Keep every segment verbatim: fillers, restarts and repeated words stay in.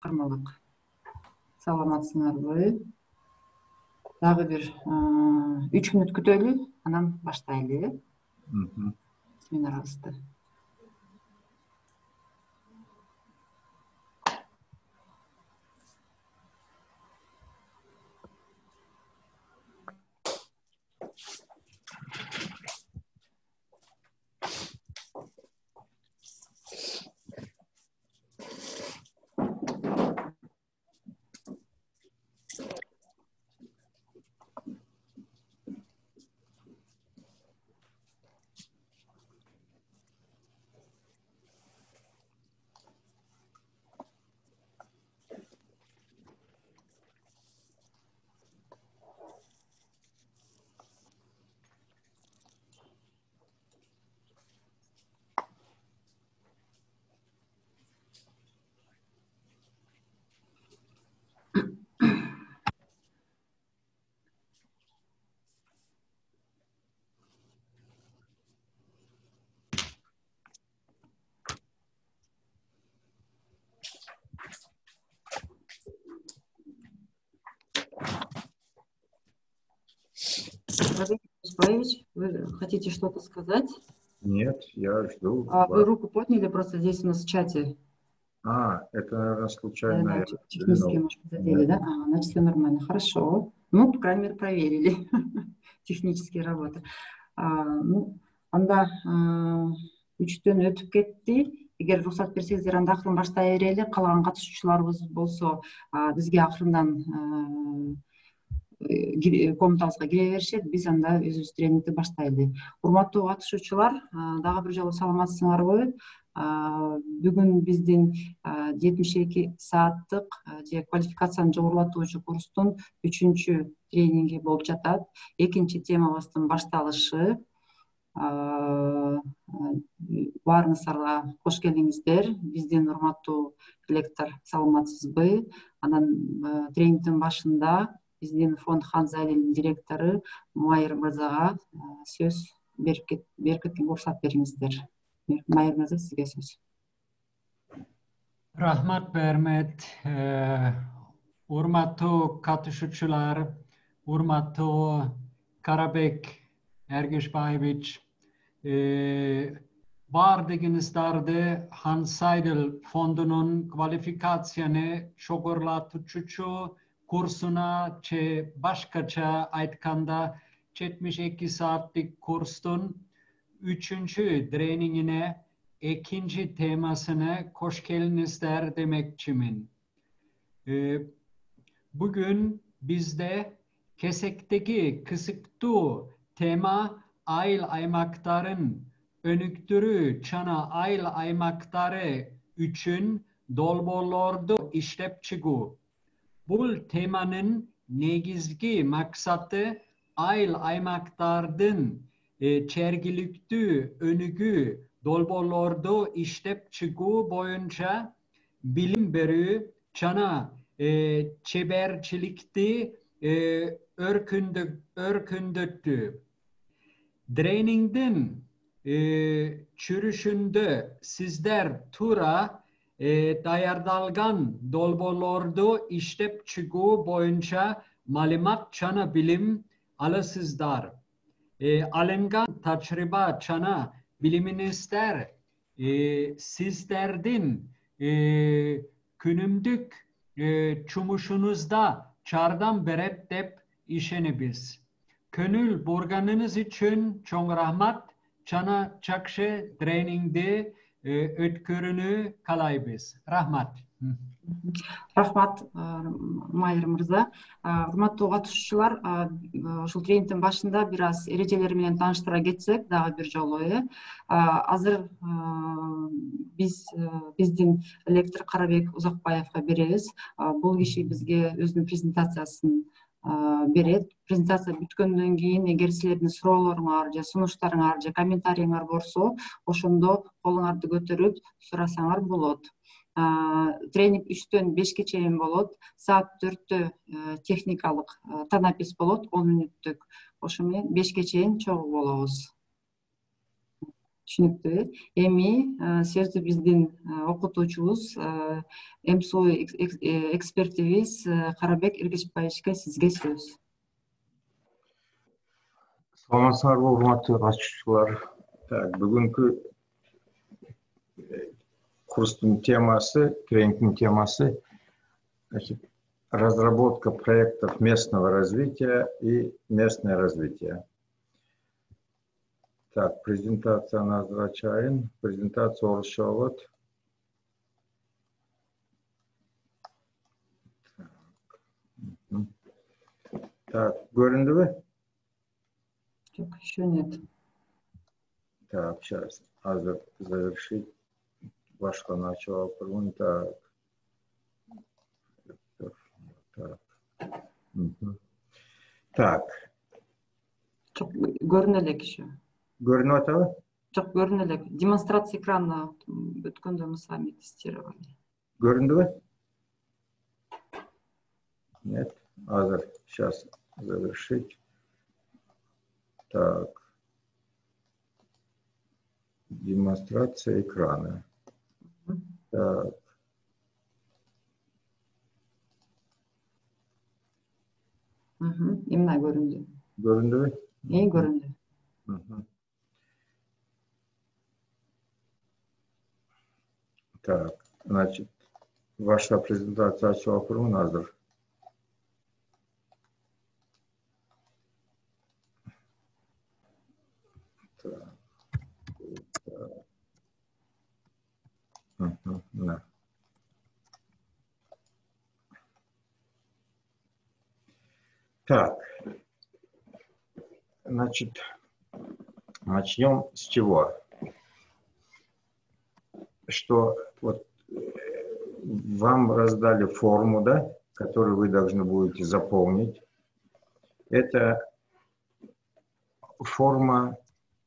кармалык. Саламатсыңарбы? Дагы бир үч мүнөт күтөлү, анан баштайлы. Семинарыбызды. Вы хотите что-то сказать? Нет, я жду. А вы руку подняли просто здесь у нас в чате. А, это, наверное, случайно. Наверное, технически, может, задели, да? А, значит, все нормально. Хорошо. Ну, по крайней мере, проверили технические работы. А, ну, анда үчтөн өтүп кетти. Эгер уруксат берсеңиздер, анда акырын баштай берели. Калаган катышуучуларыбыз болсо бизге акырындан комнатабызга кире беришет. Биз анда өзүбүз тренингди баштайлы. Урматтуу катышуучулар, дагы бир жолу саламатсыңарбы? Бүгүн биздин жетимиш эки сааттык же квалификацияны жогорулатуучу курстун үчүнчү тренинги болуп жатат. Экинчи темабыздын башталышы. Баарыңыздарга кош келиңиздер. Биздин урматтуу лектор, саламатсызбы? Анан тренингдин башында биздин фонд Ханзалинин директору Майыр мырзага сөз берип кеткенге уруксат бериңиздер. Майыр мырза, сизге сөз. Рахмат Бермет, урматтуу катышуучулар, урматтуу Карабек Эргешбаевич, бардыгыңыздарды Хансайдыл фондунун квалификацияны жогорулатуучу курсуна же башкача айтканда жетимиш эки сааттык курстун үчүнчү тренингине экинчи темасына кош келиңиздер демекчимин. Бүгүн бизде кесектеги кызыктуу тема айыл аймактарын өнүктүрүү жана айыл аймактары үчүн долбоорлорду иштеп чыгуу. Бул теманын негизги максаты айыл аймактардын жергиликтүү өнүгүү долбоорлорду иштеп чыгуу боюнча билим берүү жана чеберчиликти өркүндөтүү. Тренингдин чүрүшүндө сиздер туура даярдалган долбоорлорду иштеп чыгуу боюнча маалымат жана билим аласыздар. Алынган тажрыйба жана билимиңиздер сиздердин күнүмдүк жумушунузда жардам берет деп ишенебиз. Көңүл бурганыңыз үчүн чоң рахмат жана жакшы тренингди өткөрүүнү каалайбыз. Рахмат. Рахмат, Майыр мырза. Урматтуу катышуучулар, ушул тренингдин башында бир аз эрежелери менен тааныштыра кетсек, дагы бир жолу э. Азыр биз биздин лектор Карабек Узакбаевга беребиз. Бул киши бизге өзүнүн презентациясын берет. Презентация бүткөндөн кийин, эгер силердин суроолоруңар же сунуштарыңар же комментарийиңар болсо, ошондо колуңарды көтөрүп сурасаңар болот. Тренинг үчтөн бешке чейин болот. Саат төрттө техникалык танапис болот, он мүнөттүк. Ошо менен бешке чейин чогуу болобуз. Түшүнүктүү. Эми сөздү биздин окутуучубуз, МСУ экспертибиз Карабек Эргечбаевичке, сизге сөз. Саламатсыздарбы, урматтуу катышуучулар. Так, бүгүнкү курстун темасы, тренингтин темасы, значит, разработка проектов местного развития и местное развитие. Так, презентацияны азыр ачайын. Презентация орусча болот. Так, көрүндүбү? Жок, еще нет. Так, сейчас, азыр завершить. Башканы ачып алып турмун. Так. Так. Мгм. Так. Жок, көрүнө элек еще. Көрүнүп атабы? Жок, көрүнө элек. Демонстрация экрана өткөндө мы с вами тестировали. Göründü. Нет. Азыр. Сейчас завершить. Так. Демонстрация экрана. Так. Угу. Именно көрүндү. Göründü. И көрүндү. Угу. Так. Значит, ваша презентация ачылып турмун азыр. Так. Так. Угу. Да. Так, значит, начнем с чего? Что вот вам раздали форму, да, которую вы должны будете заполнить. Эта форма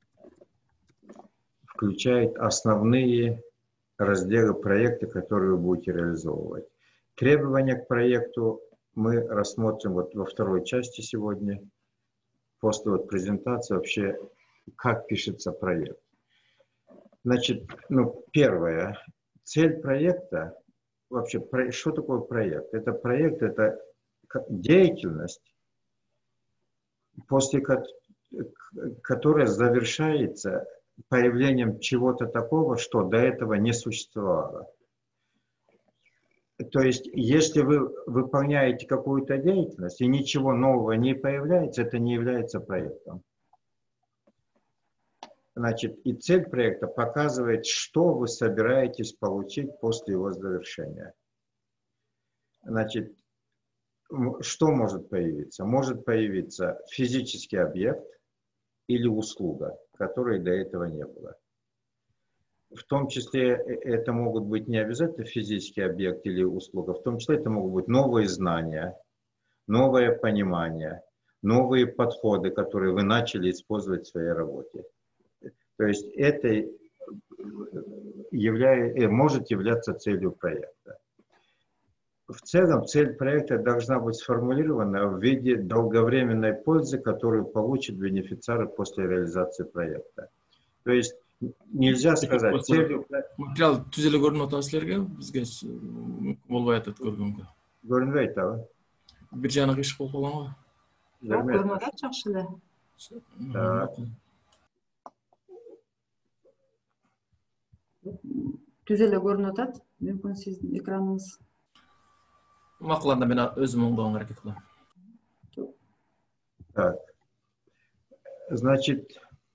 включает основные разделы проекта, которые вы будете реализовывать. Требования к проекту мы рассмотрим вот во второй части сегодня, после вот презентации вообще, как пишется проект. Значит, ну, первое, цель проекта, вообще, что такое проект? Это проект, это деятельность, после которой завершается появлением чего-то такого, что до этого не существовало. То есть, если вы выполняете какую-то деятельность и ничего нового не появляется, это не является проектом. Значит, и цель проекта показывает, что вы собираетесь получить после его завершения. Значит, что может появиться? Может появиться физический объект или услуга, которой до этого не было. В том числе это могут быть не обязательно физический объект или услуга, в том числе это могут быть новые знания, новое понимание, новые подходы, которые вы начали использовать в своей работе. То есть это являет, может являться целью проекта. В целом цель проекта должна быть сформулирована в виде долговременной пользы, которую получат бенефициары после реализации проекта. То есть нельзя сказать целью... Материал түзеле көрүнүп атат силерге, бизге болбой атат көргөнгө. Көрүнбөй атабы? Бир жана кыйшык болуп калганбы? Жок, көрүнүп атат, жакшы эле. Түз эле көрүнүп атат. Мүмкүн сиздин экраныңыз. Макул, анда мен өзүм оңдогонго аракет кылам. Так. Значит,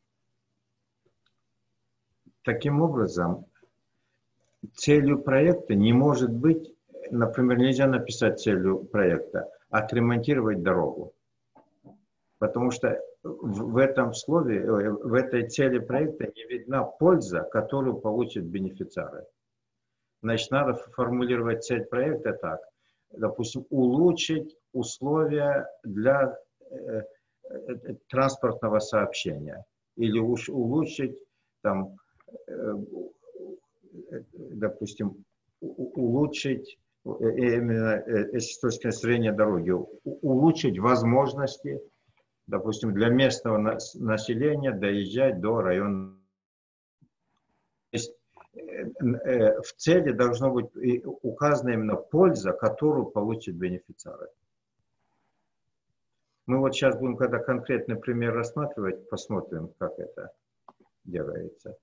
таким образом, целью проекта не может быть, например, нельзя написать целью проекта, отремонтировать дорогу. Потому что в этом слове, в этой цели проекта не видна польза, которую получат бенефициары. Значит, надо формулировать цель проекта так. Допустим, улучшить условия для э, э, транспортного сообщения. Или уж улучшить, там, э, допустим, улучшить, именно э, с точки зрения дороги, улучшить возможности, допустим, для местного населения доезжать до района. в цели должна быть указана именно польза, которую получат бенефициары. Мы вот сейчас будем, когда конкретный пример рассматривать, посмотрим, как это делается.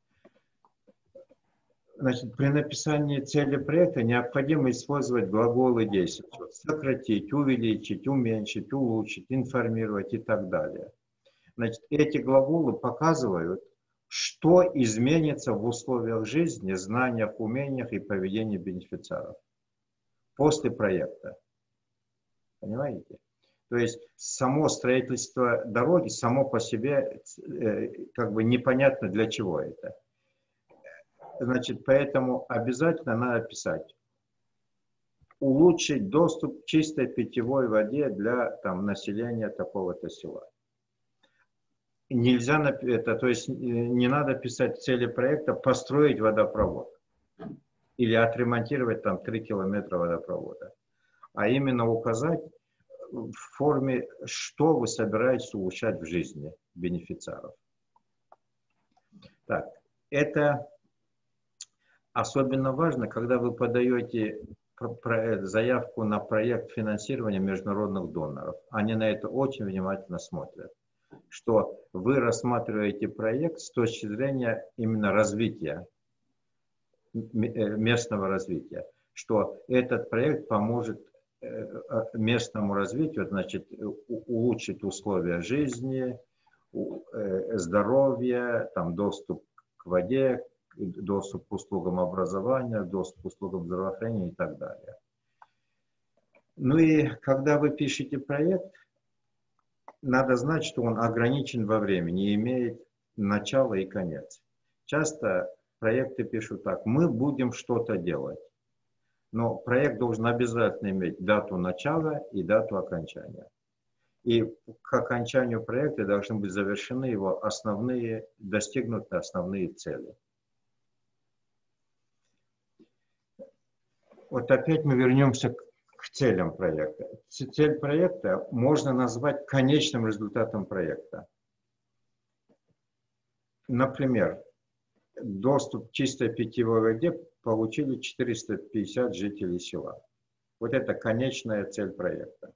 Значит, при написании цели проекта необходимо использовать глаголы действия. Сократить, увеличить, уменьшить, улучшить, информировать и так далее. Значит, эти глаголы показывают, что изменится в условиях жизни, знаниях, умениях и поведении бенефициаров после проекта. Понимаете? То есть само строительство дороги само по себе как бы непонятно для чего это. Значит, поэтому обязательно надо писать: улучшить доступ к чистой питьевой воде для там, населения такого-то села. Нельзя, это, то есть не надо писать в цели проекта построить водопровод или отремонтировать там три километра водопровода, а именно указать в форме, что вы собираетесь улучшать в жизни бенефициаров. Так, это особенно важно, когда вы подаете заявку на проект финансирования международных доноров. Они на это очень внимательно смотрят, что вы рассматриваете проект с точки зрения именно развития, местного развития, что этот проект поможет местному развитию, значит, улучшить условия жизни, здоровья, там, доступ к воде, доступ к услугам образования, доступ к услугам здравоохранения и так далее. Ну и когда вы пишете проект, надо знать, что он ограничен во времени, имеет начало и конец. Часто проекты пишут так: мы будем что-то делать. Но проект должен обязательно иметь дату начала и дату окончания. И к окончанию проекта должны быть завершены его основные, достигнуты основные цели. Вот опять мы вернемся к целям проекта. Цель проекта можно назвать конечным результатом проекта. Например, доступ к чистой питьевой воде получили четыреста пятьдесят жителей села. Вот это конечная цель проекта.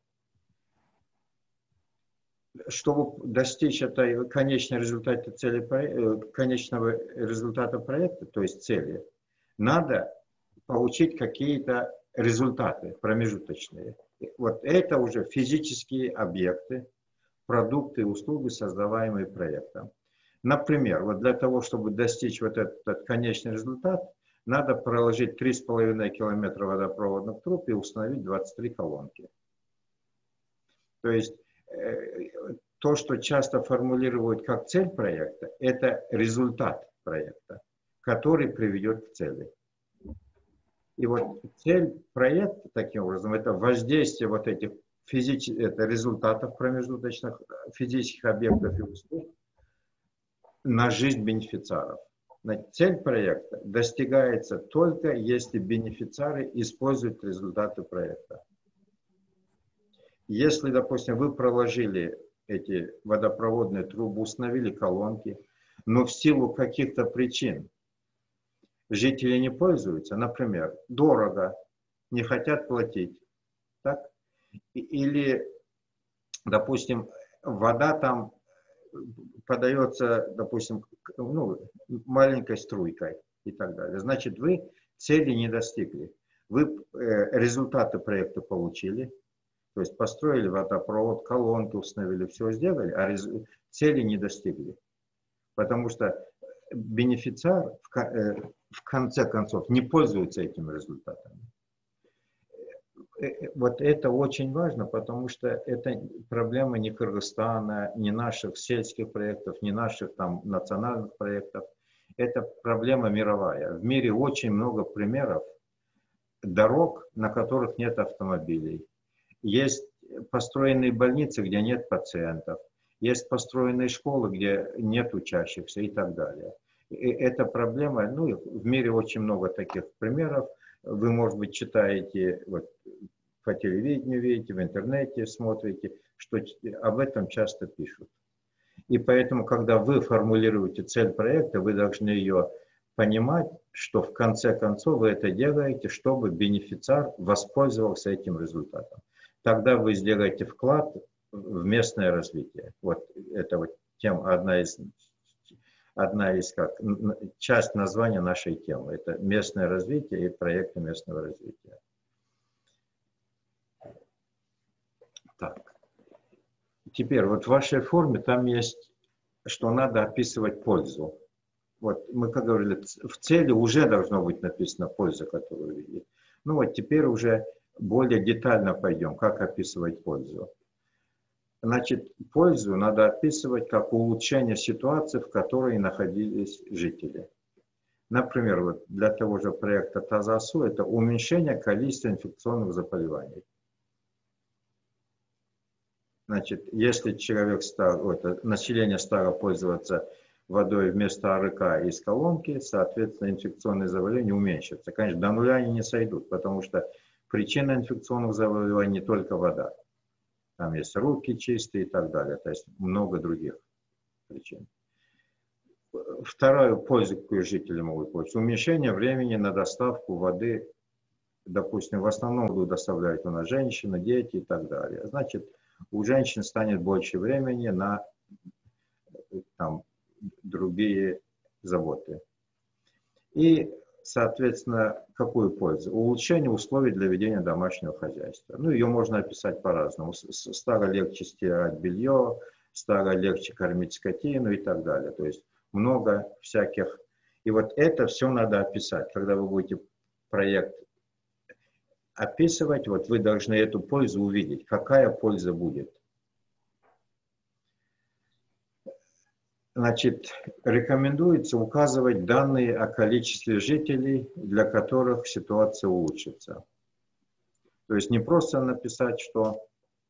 Чтобы достичь этой конечной результата цели, конечного результата проекта, то есть цели, надо получить какие-то результаты промежуточные. Вот это уже физические объекты, продукты и услуги, создаваемые проектом. Например, вот для того, чтобы достичь вот этот, этот конечный результат, надо проложить три с половиной километра водопроводных труб и установить двадцать три колонки. То есть э, то, что часто формулируют как цель проекта, это результат проекта, который приведет к цели. И вот цель проекта, таким образом, это воздействие вот этих физических, это результатов промежуточных физических объектов и услуг на жизнь бенефициаров. Цель проекта достигается только если бенефициары используют результаты проекта. Если, допустим, вы проложили эти водопроводные трубы, установили колонки, но в силу каких-то причин жители не пользуются, например, дорого, не хотят платить, так? Или, допустим, вода там подается, допустим, ну, маленькой струйкой и так далее. Значит, вы цели не достигли. Вы э, результаты проекта получили, то есть построили водопровод, колонки установили, все сделали, а рез... цели не достигли. Потому что бенефициар в, э, в конце концов не пользуется этими результатами. Вот это очень важно, потому что это проблема не Кыргызстана, не наших сельских проектов, не наших там национальных проектов. Это проблема мировая. В мире очень много примеров дорог, на которых нет автомобилей. Есть построенные больницы, где нет пациентов. Есть построенные школы, где нет учащихся и так далее. И эта проблема, ну, в мире очень много таких примеров. Вы, может быть, читаете вот, по телевидению, видите, в интернете смотрите, что об этом часто пишут. И поэтому, когда вы формулируете цель проекта, вы должны ее понимать, что в конце концов вы это делаете, чтобы бенефициар воспользовался этим результатом. Тогда вы сделаете вклад в местное развитие. Вот это вот тема, одна из, одна из как, часть названия нашей темы. Это местное развитие и проекты местного развития. Так. Теперь вот в вашей форме там есть, что надо описывать пользу. Вот мы, как говорили, в цели уже должно быть написано польза, которую вы видите. Ну вот теперь уже более детально пойдем, как описывать пользу. Значит, пользу надо описывать как улучшение ситуации, в которой находились жители. Например, вот для того же проекта ТАЗАСУ это уменьшение количества инфекционных заболеваний. Значит, если человек стал, это, население стало пользоваться водой вместо АРК из колонки, соответственно, инфекционные заболевания уменьшатся. Конечно, до нуля они не сойдут, потому что причина инфекционных заболеваний не только вода. Там есть руки чистые и так далее, то есть много других причин. Вторую пользу, какую жители могут получить, уменьшение времени на доставку воды, допустим, в основном будут доставлять у нас женщины, дети и так далее. Значит, у женщин станет больше времени на там, другие заботы. И, соответственно, какую пользу? Улучшение условий для ведения домашнего хозяйства. Ну, ее можно описать по-разному. Стало легче стирать белье, стало легче кормить скотину и так далее. То есть много всяких. И вот это все надо описать. Когда вы будете проект описывать, вот вы должны эту пользу увидеть. Какая польза будет? Значит, рекомендуется указывать данные о количестве жителей, для которых ситуация улучшится. То есть не просто написать, что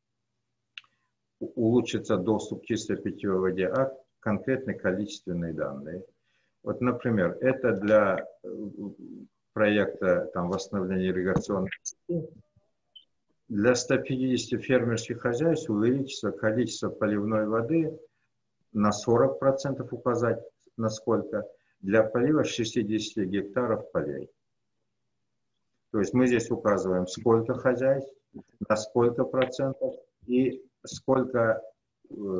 улучшится доступ к чистой питьевой воде, а конкретные количественные данные. Вот, например, это для проекта там, восстановления ирригационной сети. Для ста пятидесяти фермерских хозяйств увеличится количество поливной воды на сорок процентов указать, насколько, для полива шестидесяти гектаров полей. То есть мы здесь указываем, сколько хозяйств, на сколько процентов и сколько э,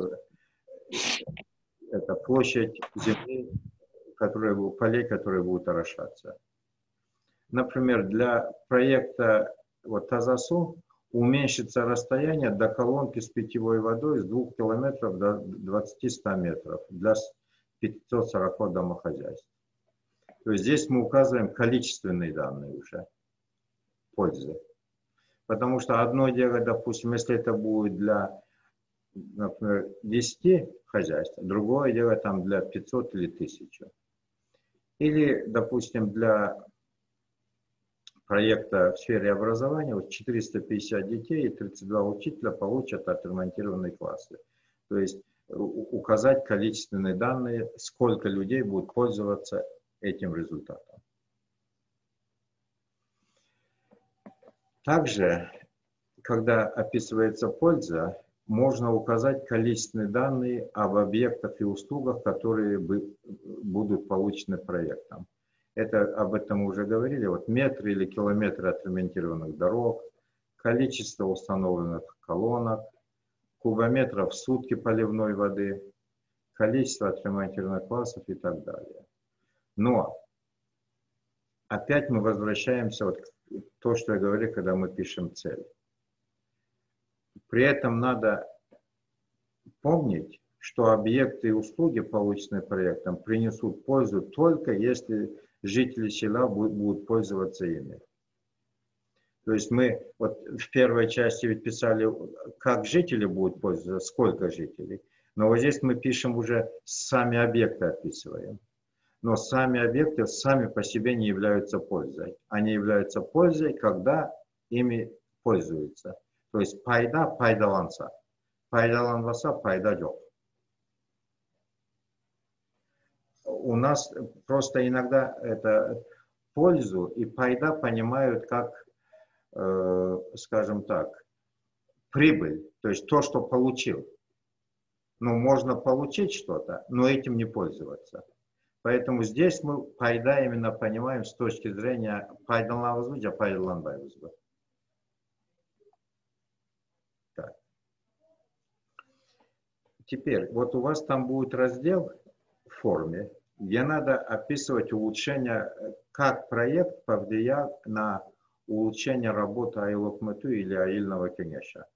это площадь земли, которые, полей, которые будут орошаться. Например, для проекта вот, ТАЗАСУ уменьшится расстояние до колонки с питьевой водой с двух километров до двадцати-ста метров для пятисот сорока домохозяйств. То есть здесь мы указываем количественные данные уже пользы. Потому что одно дело, допустим, если это будет для, например, десяти хозяйств, другое дело там для пятисот или тысячи. Или, допустим, для проекта в сфере образования вот четыреста пятьдесят детей и тридцать два учителя получат отремонтированные классы. То есть указать количественные данные, сколько людей будут пользоваться этим результатом. Также, когда описывается польза, можно указать количественные данные об объектах и услугах, которые будут получены проектом. Это, об этом мы уже говорили. Вот метры или километры отремонтированных дорог, количество установленных колонок, кубометров в сутки поливной воды, количество отремонтированных классов и так далее. Но опять мы возвращаемся вот к тому, что я говорил, когда мы пишем цель. При этом надо помнить, что объекты и услуги, полученные проектом, принесут пользу только если жители села будут пользоваться ими. То есть мы вот в первой части ведь писали, как жители будут пользоваться, сколько жителей. Но вот здесь мы пишем уже, сами объекты описываем. Но сами объекты сами по себе не являются пользой. Они являются пользой, когда ими пользуются. То есть пайда, пайдаланса. Пайдаланваса, пайдадёк. У нас просто иногда это пользу и пайда понимают как, э, скажем так, прибыль, то есть то, что получил. Ну, можно получить что-то, но этим не пользоваться. Поэтому здесь мы пайда именно понимаем с точки зрения пайдаланбыз, а пайдаланбайбыз. Так. Теперь, вот у вас там будет раздел в форме, где надо описывать улучшение, как проект повлиял на улучшение работы Айлокмету или Аильного Кенеша.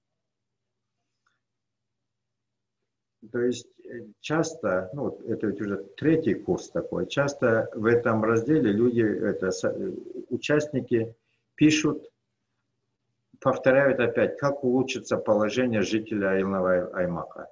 То есть часто, ну, это уже третий курс такой, часто в этом разделе люди, это, участники пишут, повторяют опять, как улучшится положение жителя Аильного Аймака.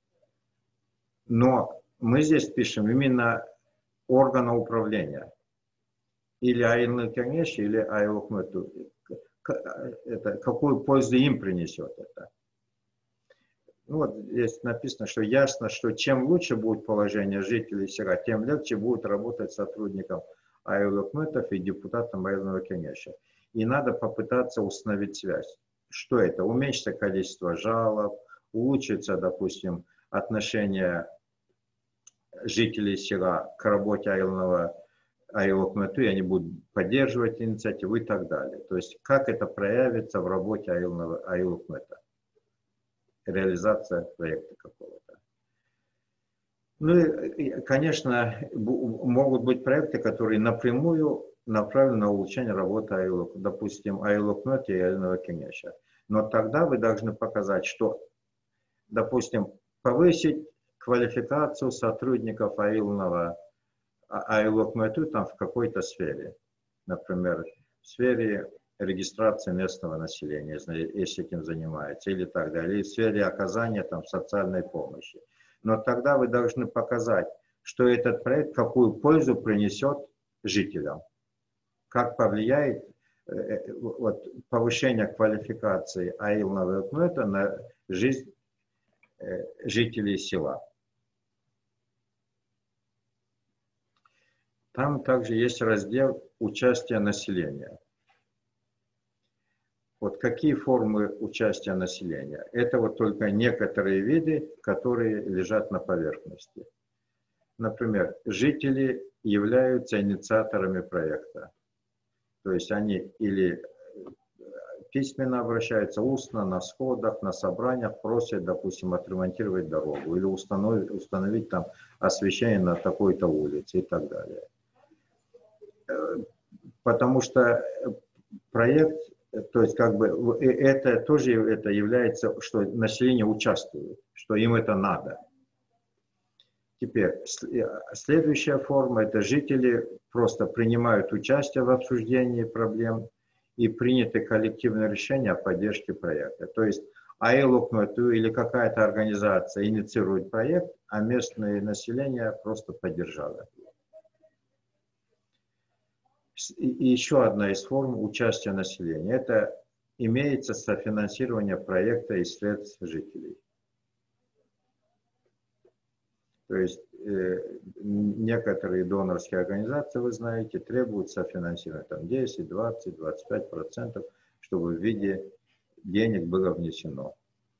Но мы здесь пишем именно органа управления. Или Аильный Кенеш, или Айлокмету. Это, какую пользу им принесет это. Ну, вот здесь написано, что ясно, что чем лучше будет положение жителей села, тем легче будет работать сотрудникам Айлокметов и депутатам Аильного Кенеша. И надо попытаться установить связь. Что это? Уменьшится количество жалоб, улучшится, допустим, отношение жителей села к работе Аильного Айлокмету, и они будут поддерживать инициативу и так далее. То есть, как это проявится в работе Аильного Айлокмета. Реализация проекта какого-то. Ну и, конечно, могут быть проекты, которые напрямую направлены на улучшение работы Айлок, допустим, Айлокмета и Аильного Кенеша. Но тогда вы должны показать, что, допустим, повысить квалификацию сотрудников Аильного Айлокмету там в какой-то сфере. Например, в сфере регистрации местного населения, если этим занимается, или так далее, или в сфере оказания там социальной помощи. Но тогда вы должны показать, что этот проект какую пользу принесет жителям, как повлияет э, вот, повышение квалификации Аильного Айлокмета на жизнь э, жителей села. Там также есть раздел участия населения. Вот какие формы участия населения? Это вот только некоторые виды, которые лежат на поверхности. Например, жители являются инициаторами проекта. То есть они или письменно обращаются, устно, на сходах, на собраниях, просят, допустим, отремонтировать дорогу или установить, установить там освещение на такой-то улице и так далее. Потому что проект, то есть как бы это тоже это является, что население участвует, что им это надо. Теперь следующая форма — это жители просто принимают участие в обсуждении проблем и приняты коллективные решения о поддержке проекта. То есть Айлокмету или какая-то организация инициирует проект, а местное население просто поддержало. И еще одна из форм участия населения — это имеется софинансирование проекта из средств жителей. То есть э, некоторые донорские организации, вы знаете, требуют софинансирования там десять, двадцать, двадцать пять процентов, чтобы в виде денег было внесено.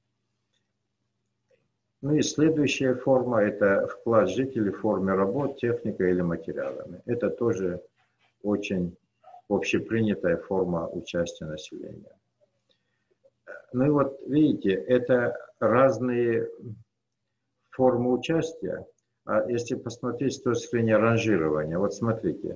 Ну и следующая форма — это вклад жителей в форме работ, техникой или материалами. Это тоже очень общепринятая форма участия населения. Ну и вот видите, это разные формы участия. А если посмотреть с точки зрения ранжирования, вот смотрите,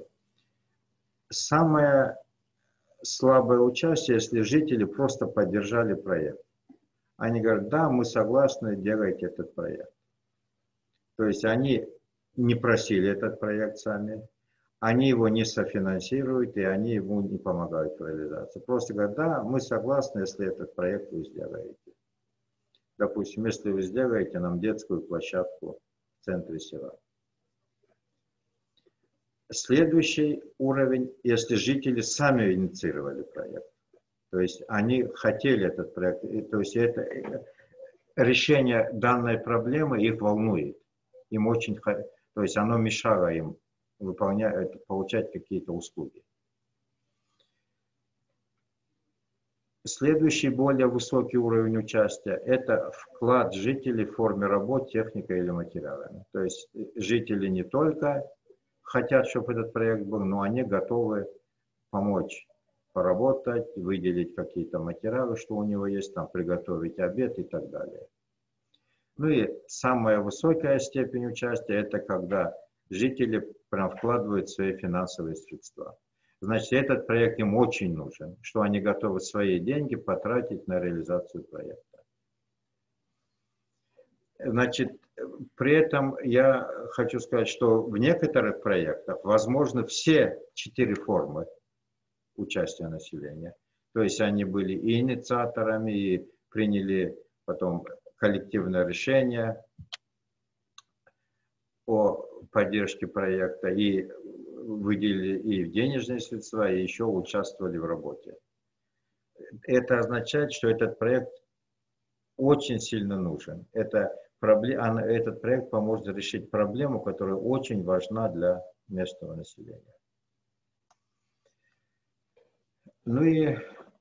самое слабое участие, если жители просто поддержали проект. Они говорят: да, мы согласны делать этот проект. То есть они не просили этот проект сами. Они его не софинансируют, и они ему не помогают в реализации. Просто говорят: да, мы согласны, если этот проект вы сделаете. Допустим, если вы сделаете нам детскую площадку в центре села. Следующий уровень, если жители сами инициировали проект. То есть они хотели этот проект. И, то есть это решение данной проблемы их волнует. Им очень, то есть оно мешало им выполнять, получать какие-то услуги. Следующий, более высокий уровень участия — это вклад жителей в форме работ, техникой или материалами. То есть жители не только хотят, чтобы этот проект был, но они готовы помочь поработать, выделить какие-то материалы, что у него есть, там, приготовить обед и так далее. Ну и самая высокая степень участия – это когда жители прям вкладывают свои финансовые средства. Значит, этот проект им очень нужен, что они готовы свои деньги потратить на реализацию проекта. Значит, при этом я хочу сказать, что в некоторых проектах возможны все четыре формы участия населения. То есть они были и инициаторами, и приняли потом коллективное решение о поддержке проекта, и выделили и денежные средства, и еще участвовали в работе. Это означает, что этот проект очень сильно нужен. Это проблема, этот проект поможет решить проблему, которая очень важна для местного населения. Ну и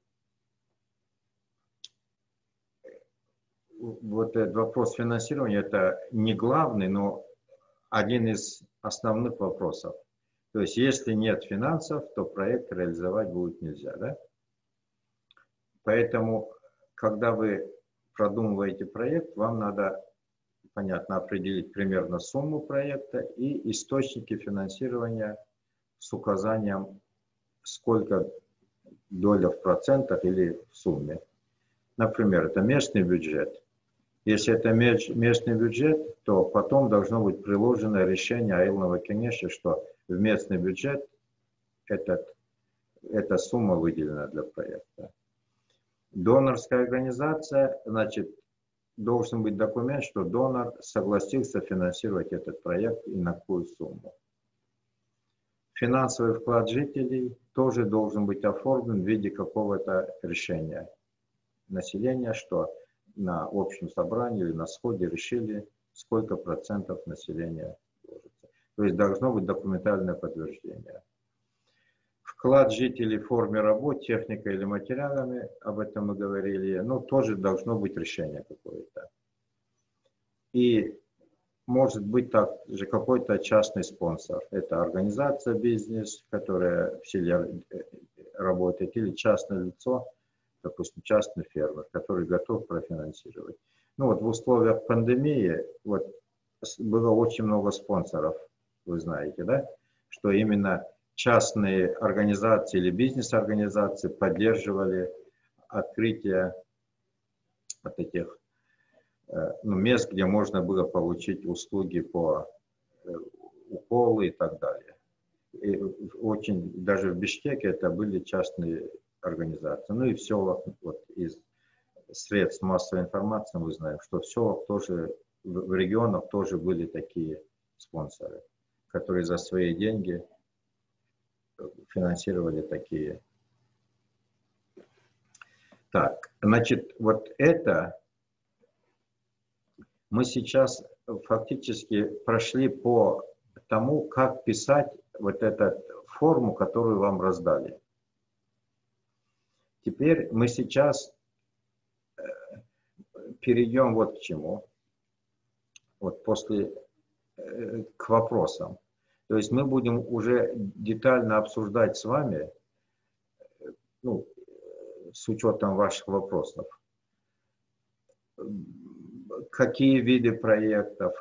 вот этот вопрос финансирования, это не главный, но один из основных вопросов. То есть, если нет финансов, то проект реализовать будет нельзя, да? Поэтому, когда вы продумываете проект, вам надо, понятно, определить примерно сумму проекта и источники финансирования с указанием, сколько доля в процентах или в сумме. Например, это местный бюджет. Если это местный бюджет, то потом должно быть приложено решение Айылного кеңеша, что в местный бюджет этот, эта сумма выделена для проекта. Донорская организация, значит, должен быть документ, что донор согласился финансировать этот проект и на какую сумму. Финансовый вклад жителей тоже должен быть оформлен в виде какого-то решения населения, что на общем собрании или на сходе решили, сколько процентов населения вложится. То есть должно быть документальное подтверждение. Вклад жителей в форме работ, техникой или материалами, об этом мы говорили, но тоже должно быть решение какое-то. И может быть также какой-то частный спонсор. Это организация, бизнес, которая в селе работает, или частное лицо, допустим, частный фермер, который готов профинансировать. Ну вот в условиях пандемии вот, было очень много спонсоров, вы знаете, да, что именно частные организации или бизнес-организации поддерживали открытие вот этих ну, мест, где можно было получить услуги по уколы и так далее. И очень, даже в Бишкеке это были частные организации. Ну и все вот из средств массовой информации мы знаем, что все тоже в регионах тоже были такие спонсоры, которые за свои деньги финансировали такие. Так, значит, вот это мы сейчас фактически прошли по тому, как писать вот эту форму, которую вам раздали. Теперь мы сейчас перейдем вот к чему. Вот после, к вопросам. То есть мы будем уже детально обсуждать с вами, ну, с учетом ваших вопросов, какие виды проектов,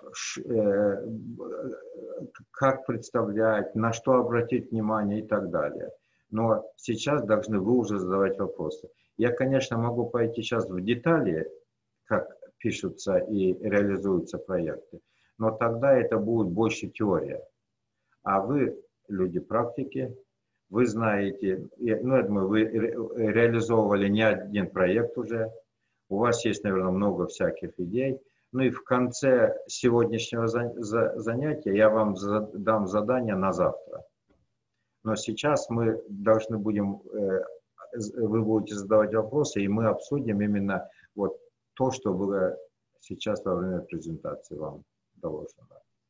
как представлять, на что обратить внимание и так далее. Но сейчас должны вы уже задавать вопросы. Я, конечно, могу пойти сейчас в детали, как пишутся и реализуются проекты, но тогда это будет больше теория. А вы, люди практики, вы знаете, ну, я думаю, вы реализовывали не один проект уже, у вас есть, наверное, много всяких идей. Ну и в конце сегодняшнего занятия я вам дам задание на завтра. Но сейчас мы должны будем, вы будете задавать вопросы, и мы обсудим именно вот то, что было сейчас во время презентации вам доложено.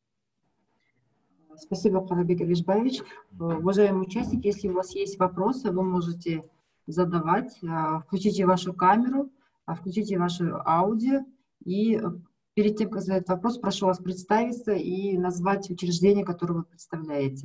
Спасибо, Канабек Алишбаевич. Уважаемые участники, если у вас есть вопросы, вы можете задавать. Включите вашу камеру, включите ваше аудио и Перед тем, как задать вопрос, прошу вас представиться и назвать учреждение, которое вы представляете.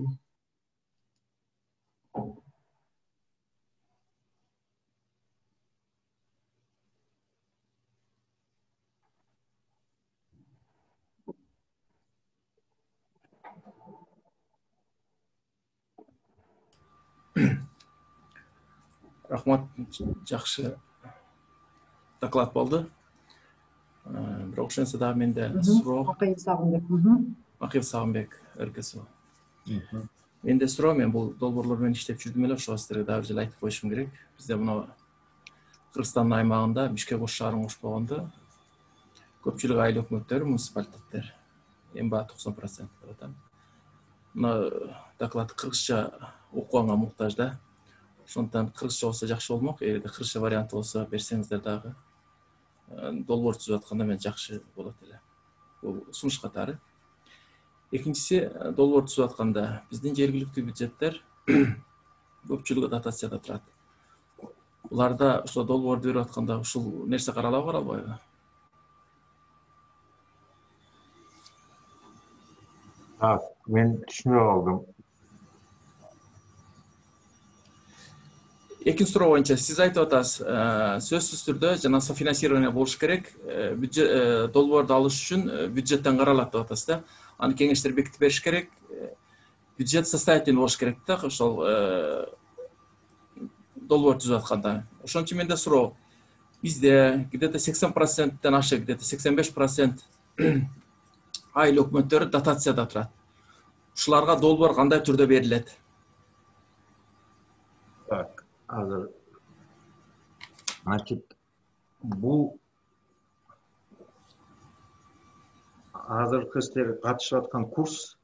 Рахмат, жақсы доклад болды. Бір оқшанса да менде сұрау. Ақиев Сағынбек. Ақиев Сағынбек, РКСО. Менде сұрау, мен бұл долборлармен іштеп жүрдім еле, ошо сіздерге да бір жыл айтып қойышым керек. Бізде мына Қырғызстан аймағында Бишкек ош шаарын қошпағанда көпчүлүк айыл өкмөттөр, муниципалитеттер. Эң баа токсон процент деп атам. Мына доклад кыргызча окуганга муктаж да. Ошондон кыргызча болсо жакшы болмок. Эгерде кыргызча варианты болсо берсеңиздер дагы. Долбоор түзүп атканда мен жакшы болот эле. Бул сунуш катары. Экинчиси, долбоор түзүп атканда биздин жергиликтүү бюджеттер көпчүлүгү дотацияда турат. Буларда ошо долбоорду берип атканда ушул нерсе каралабы, каралбайбы? Так, мен түшүнбөй калдым. Экинчи суроо боюнча сиз айтып атасыз, сөзсүз түрдө жана софинансирование болуш керек, долбоорду алыш үчүн бюджеттен каралат деп атасыз да. Аны кеңештер бекитип бериш керек, бюджет состоятельный болуш керек да, ошол долбоор түзүп атканда. Ошон үчүн менде суроо, бизде где-то сексен проценттен ашык, где-то сексен беш процент айыл өкмөттөрү дотацияда турат. Ушуларга долбоор кандай түрдө берилет? Так, азыр. Значит, бул азыркы силер катышып аткан курс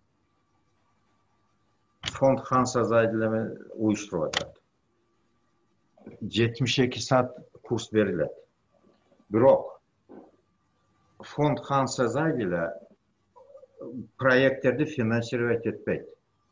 фонд Хан Сазайдилер уюштуруп атат. жетимиш эки саат курс берилет. Бирок фонд Хан Сазайдилер проекттерди финансировать этпейт.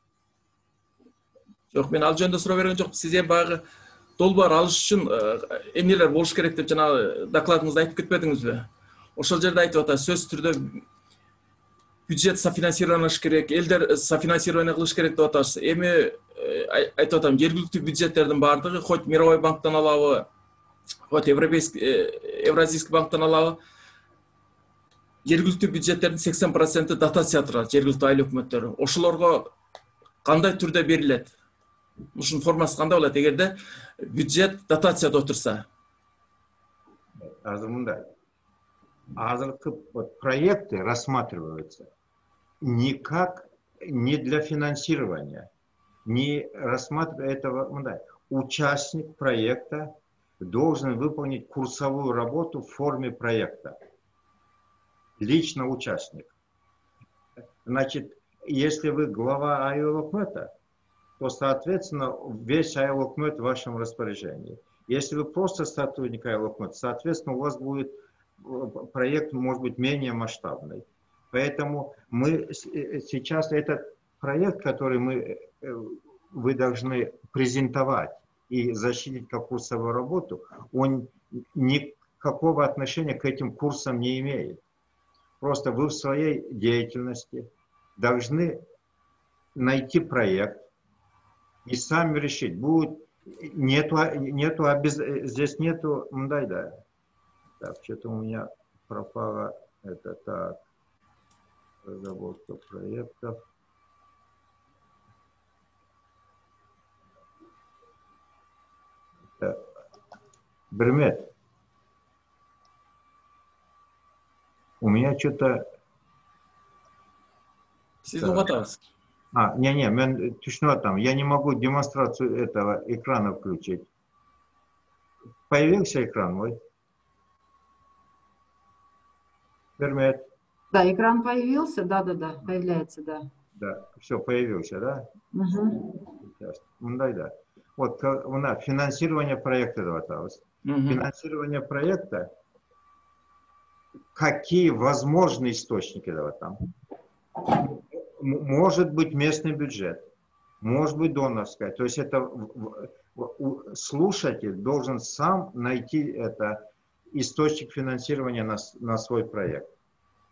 Жок, мен ал жөнүндө суроо берген жокмун. Сиз эми баягы долбоор алыш үчүн эмнелер болуш керек деп жана докладыңызда айтып кетпедиңизби? Ошол жерде айтып атасыз, сөзсүз түрдө бюджет софинансирование кылыш керек, элдер софинансирование кылыш керек деп атасыз. Эми айтып атам, жергиликтүү бюджеттердин баардыгы хоть Мировой банктан алабы, хоть Европейский Евразийский банктан алабы, жергиликтүү бюджеттердин сексен проценти дотация турат, жергиликтүү айыл өкмөттөрү. Ошолорго кандай түрдө берилет? Ушунун формасы кандай болот эгерде бюджет дотацияда отурса? Азыр мындай. Азыркы проекты рассматриваются никак не для финансирования, не рассматривая этого мындай. Участник проекта должен выполнить курсовую работу в форме проекта. Лично участник. Значит, если вы глава айыл өкмөтү, то, соответственно, весь айыл өкмөт в вашем распоряжении. Если вы просто сотрудник айыл өкмөтү, соответственно, у вас будет проект, может быть, менее масштабный. Поэтому мы сейчас этот проект, который мы, вы должны презентовать и защитить как курсовую работу, он никакого отношения к этим курсам не имеет. Просто вы в своей деятельности должны найти проект и сами решить. Будет, нету, нету, обез... здесь нету, дай, да. Так, что-то у меня пропало, это так, разработка проектов. Так. Бермет. У меня что-то... А, не-не, мен түшүнүп атам. Я не могу демонстрацию этого экрана включить. Появился экран мой? Бермет. Да, экран появился, да-да-да, появляется, да. Да, все, появился, да? Угу. Да, да. Вот у нас финансирование проекта, угу. Финансирование проекта, какие возможные источники, да, там? Может быть местный бюджет, может быть донорская. То есть это слушатель должен сам найти это источник финансирования на, на свой проект.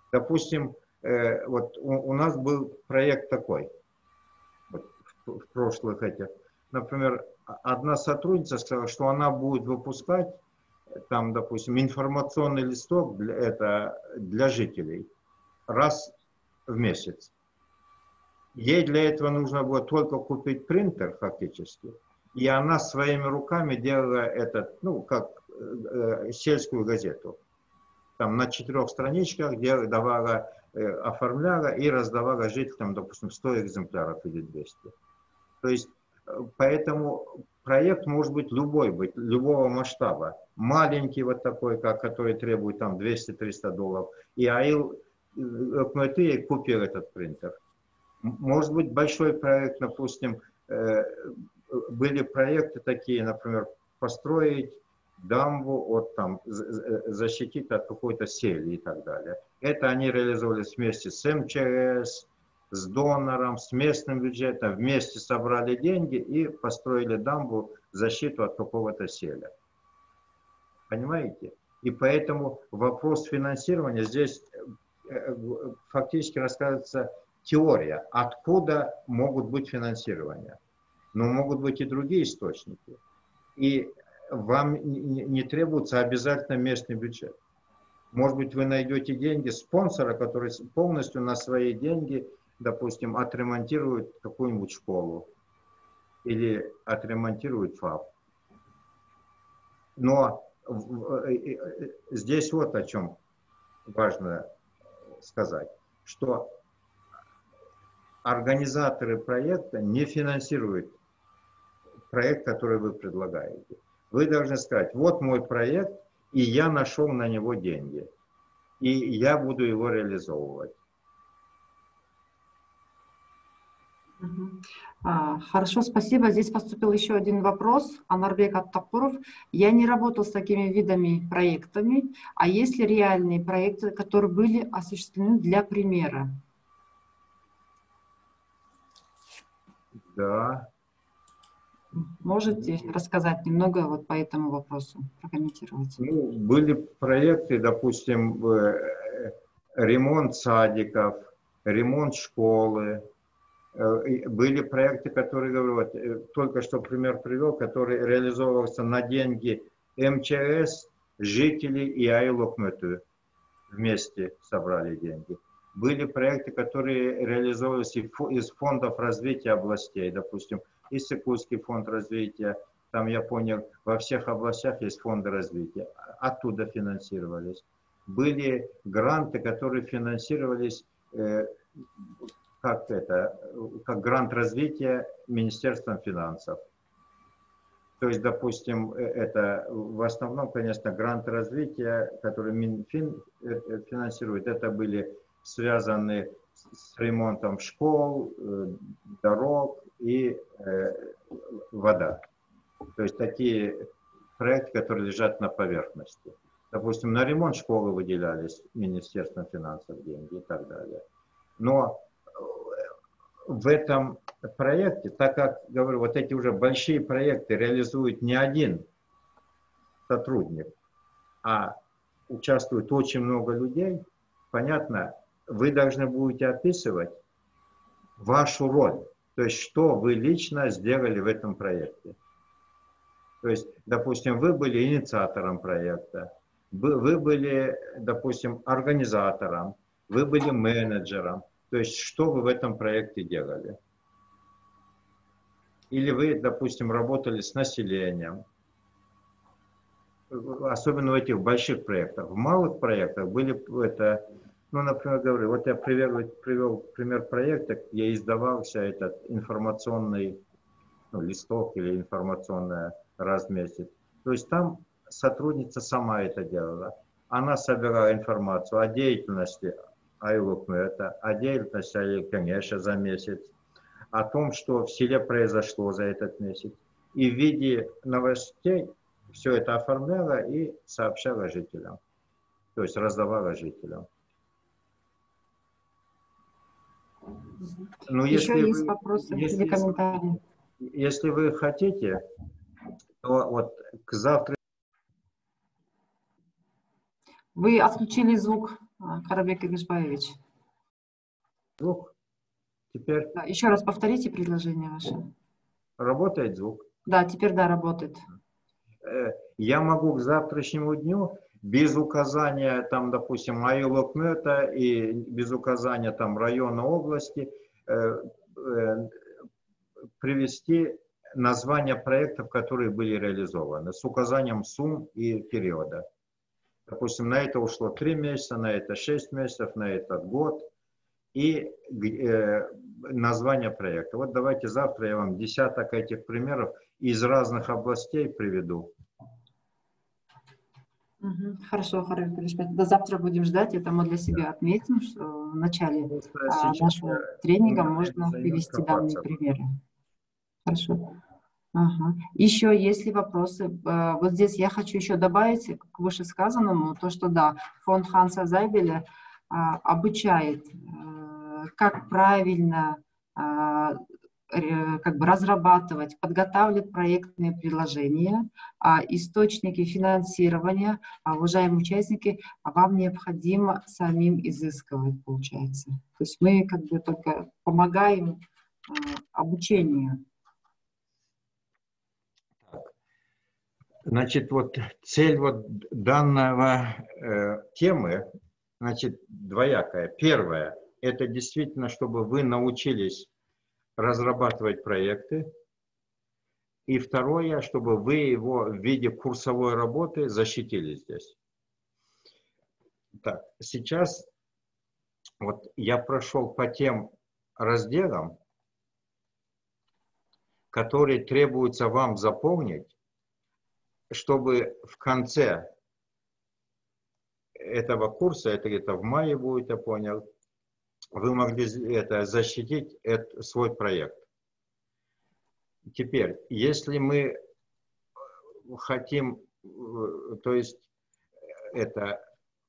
Допустим, э, вот у, у нас был проект такой, вот, в, в прошлых этих. Например, одна сотрудница сказала, что она будет выпускать там, допустим, информационный листок для, это, для жителей раз в месяц. Ей для этого нужно было только купить принтер фактически, и она своими руками делала этот, ну, как э, сельскую газету. Там на четырех страничках делала, давала, э, оформляла и раздавала жителям, допустим, сто экземпляров или двести. То есть, поэтому проект может быть любой, быть любого масштаба. Маленький вот такой, как, который требует там двести-триста долларов. И Аил ты купил этот принтер. Может быть большой проект, допустим, э, были проекты такие, например, построить дамбу, от, там, защитить от какой-то сели и так далее. Это они реализовывались вместе с эм че эс, с донором, с местным бюджетом, вместе собрали деньги и построили дамбу в защиту от какого-то селя. Понимаете? И поэтому вопрос финансирования здесь фактически рассказывается теория, откуда могут быть финансирования. Но могут быть и другие источники. И вам не требуется обязательно местный бюджет. Может быть, вы найдете деньги спонсора, который полностью на свои деньги, допустим, отремонтирует какую-нибудь школу или отремонтирует ФАП. Но здесь вот о чем важно сказать, что организаторы проекта не финансируют проект, который вы предлагаете. Вы должны сказать, вот мой проект, и я нашел на него деньги, и я буду его реализовывать. Хорошо, спасибо. Здесь поступил еще один вопрос. Анарбек Аттакуров. Я не работал с такими видами проектами, а есть ли реальные проекты, которые были осуществлены для примера? Да. Можете рассказать немного вот по этому вопросу, прокомментировать? Ну, были проекты, допустим, ремонт садиков, ремонт школы. Были проекты, которые, говорю, вот, только что пример привел, который реализовывался на деньги эм че эс, жителей и Аил Окмэту вместе собрали деньги. Были проекты, которые реализовывались из фондов развития областей, допустим, Иссык-Кульский фонд развития, там я понял, во всех областях есть фонды развития, оттуда финансировались. Были гранты, которые финансировались э, как это, как грант развития Министерством финансов. То есть, допустим, это в основном, конечно, гранты развития, которые Минфин финансирует, это были связаны с ремонтом школ, дорог и вода. То есть такие проекты, которые лежат на поверхности. Допустим, на ремонт школы выделялись Министерством финансов деньги и так далее. Но в этом проекте, так как, говорю, вот эти уже большие проекты реализует не один сотрудник, а участвует очень много людей, понятно, вы должны будете описывать вашу роль, то есть что вы лично сделали в этом проекте. То есть, допустим, вы были инициатором проекта, вы были, допустим, организатором, вы были менеджером. То есть, что вы в этом проекте делали? Или вы, допустим, работали с населением, особенно в этих больших проектах. В малых проектах были это, ну, например, говорю, вот я привел, привел пример проекта, где издавался этот информационный, ну, листок или информационная раз в месяц. То есть там сотрудница сама это делала. Она собирала информацию о деятельности Айлукмета, о деятельности Айлукмеша за месяц, о том, что в селе произошло за этот месяц. И в виде новостей все это оформляла и сообщала жителям. То есть раздавала жителям. Но Еще если есть вы, вопросы если, или комментарии? Если вы хотите, то вот к завтра... Вы отключили звук. Карабек Иргишбаевич. Звук. Теперь Да, еще раз повторите предложение ваше. работает звук? Да, теперь да, работает. Я могу к завтрашнему дню без указания, там, допустим, Айыл-Окмета и без указания там района, области э, э, привести названия проектов, которые были реализованы, с указанием сумм и периода. Допустим, на это ушло три месяца, на это шесть месяцев, на этот год. И э, название проекта. Вот давайте завтра я вам десяток этих примеров из разных областей приведу. Угу. Хорошо, Харабек Иргишбаевич. До завтра будем ждать. Это мы для себя отметим, что в начале а, нашего тренинга можно привести данные примеры. Хорошо. Ага. Еще есть ли вопросы? Вот здесь я хочу еще добавить к вышесказанному, то, что да, фонд Ханса Зайбеля а, обучает, а, как правильно а, как бы разрабатывать, подготавливать проектные предложения, а источники финансирования, а, уважаемые участники, вам необходимо самим изыскивать, получается. То есть мы как бы только помогаем а, обучению. Значит, вот цель вот данного э, темы, значит, двоякая. Первое, это действительно, чтобы вы научились разрабатывать проекты. И второе, чтобы вы его в виде курсовой работы защитили здесь. Так, сейчас вот я прошел по тем разделам, которые требуется вам заполнить, чтобы в конце этого курса, это где-то в мае будет, я понял, вы могли это защитить это, свой проект. Теперь, если мы хотим, то есть это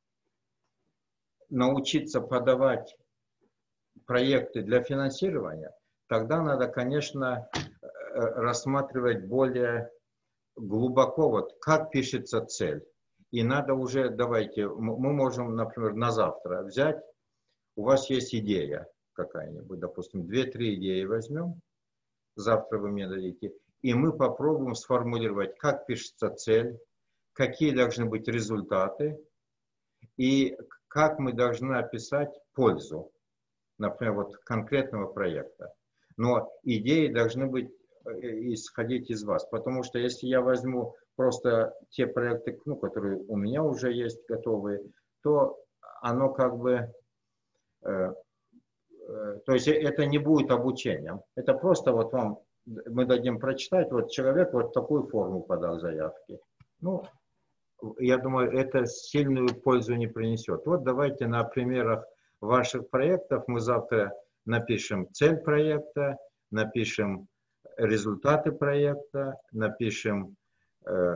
научиться подавать проекты для финансирования, тогда надо, конечно, рассматривать более глубоко, вот как пишется цель. И надо уже, давайте, мы можем, например, на завтра взять, у вас есть идея какая-нибудь, допустим, две-три идеи возьмем, завтра вы мне дадите, и мы попробуем сформулировать, как пишется цель, какие должны быть результаты, и как мы должны описать пользу, например, вот конкретного проекта. Но идеи должны быть исходить из вас. Потому что если я возьму просто те проекты, ну, которые у меня уже есть готовые, то оно как бы, э, э, то есть это не будет обучением. Это просто вот вам, мы дадим прочитать, вот человек вот такую форму подал заявки. Ну, я думаю, это сильную пользу не принесет. Вот давайте на примерах ваших проектов мы завтра напишем цель проекта, напишем результаты проекта, напишем э,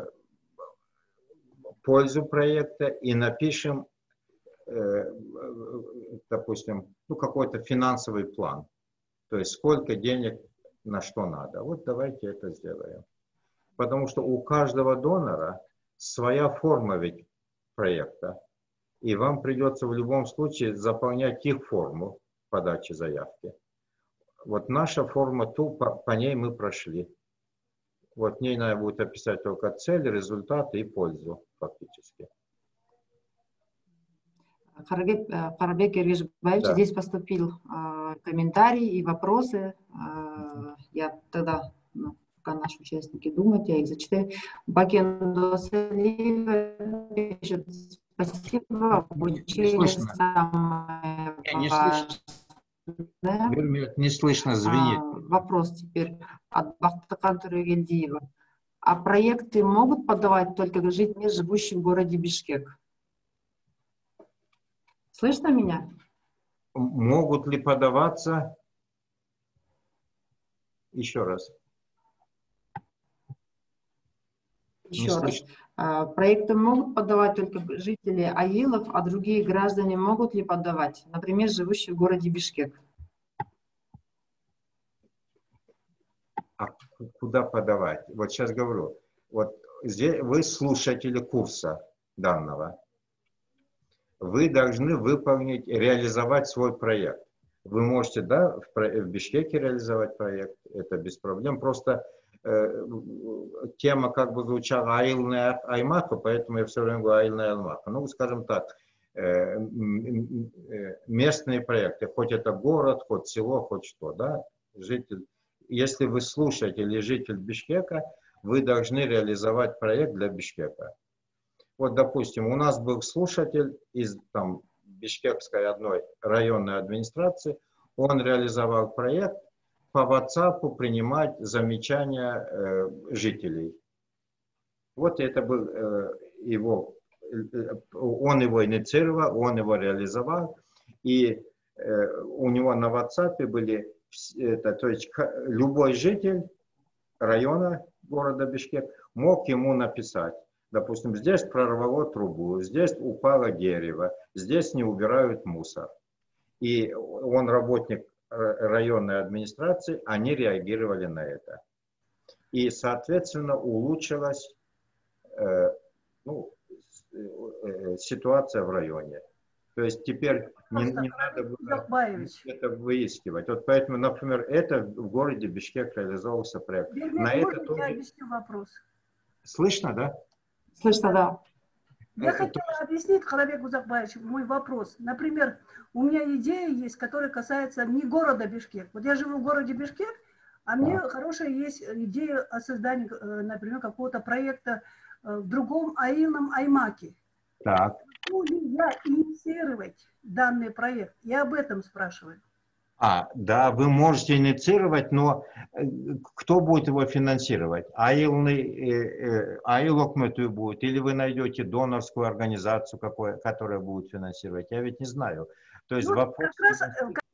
пользу проекта и напишем, э, допустим, ну, какой-то финансовый план. То есть сколько денег на что надо. Вот давайте это сделаем. Потому что у каждого донора своя форма ведь проекта. И вам придется в любом случае заполнять их форму подачи заявки. Вот наша форма, ту, по, по ней мы прошли. Вот в ней надо будет описать только цель, результаты и пользу фактически. Карабек Иргишбаевич, да. Здесь поступил э, комментарий и вопросы. Э, я тогда, ну, пока наши участники думают, я их зачитаю. Бакендо пишет: спасибо, обучение самое важное. Не слышно, звенит. А, вопрос теперь от Бахтакан Турегельдиева. А проекты могут подавать только жители, живущие в городе Бишкек? Слышно меня? Могут ли подаваться? Еще раз. Еще Не раз. А, проекты могут подавать только жители Аилов, а другие граждане могут ли подавать? Например, живущие в городе Бишкек. А куда подавать? Вот сейчас говорю. Вот здесь вы слушатели курса данного. вы должны выполнить, реализовать свой проект. Вы можете, да, в, в Бишкеке реализовать проект, это без проблем. Просто э, тема как бы звучала Аилная Аймака, поэтому я все время говорю Аилная Аймака. Ну, скажем так, э, местные проекты, хоть это город, хоть село, хоть что, да, житель. Если вы слушатель или житель Бишкека, вы должны реализовать проект для Бишкека. Вот, допустим, у нас был слушатель из там, Бишкекской одной районной администрации, он реализовал проект по WhatsApp принимать замечания э, жителей. Вот это был э, его, э, он его инициировал, он его реализовал, и э, у него на WhatsApp были, это, то есть любой житель района города Бишкек мог ему написать. Допустим, здесь прорвало трубу, здесь упало дерево, здесь не убирают мусор. И он работник районной администрации, они реагировали на это. И, соответственно, улучшилась э, ну, э, ситуация в районе. То есть теперь не, не надо было это выискивать. Вот поэтому, например, это в городе Бишкек реализовывался проект. Вернее, на можно это тоже... я объясню вопрос? Слышно, да? Слышно, да. Я это хотела тоже... объяснить, Халабек Узакбаевич, мой вопрос. Например, у меня идея есть, которая касается не города Бишкек. Вот я живу в городе Бишкек, а мне да. хорошая есть идея о создании, например, какого-то проекта в другом аилном аймаке. Так. Могу ли я инициировать данный проект? Я об этом спрашиваю. А, да, вы можете инициировать, но кто будет его финансировать? Аилный, э, э, Аил Окмету будет, или вы найдете донорскую организацию, какой, которая будет финансировать? Я ведь не знаю. То есть ну, вопрос... как, раз,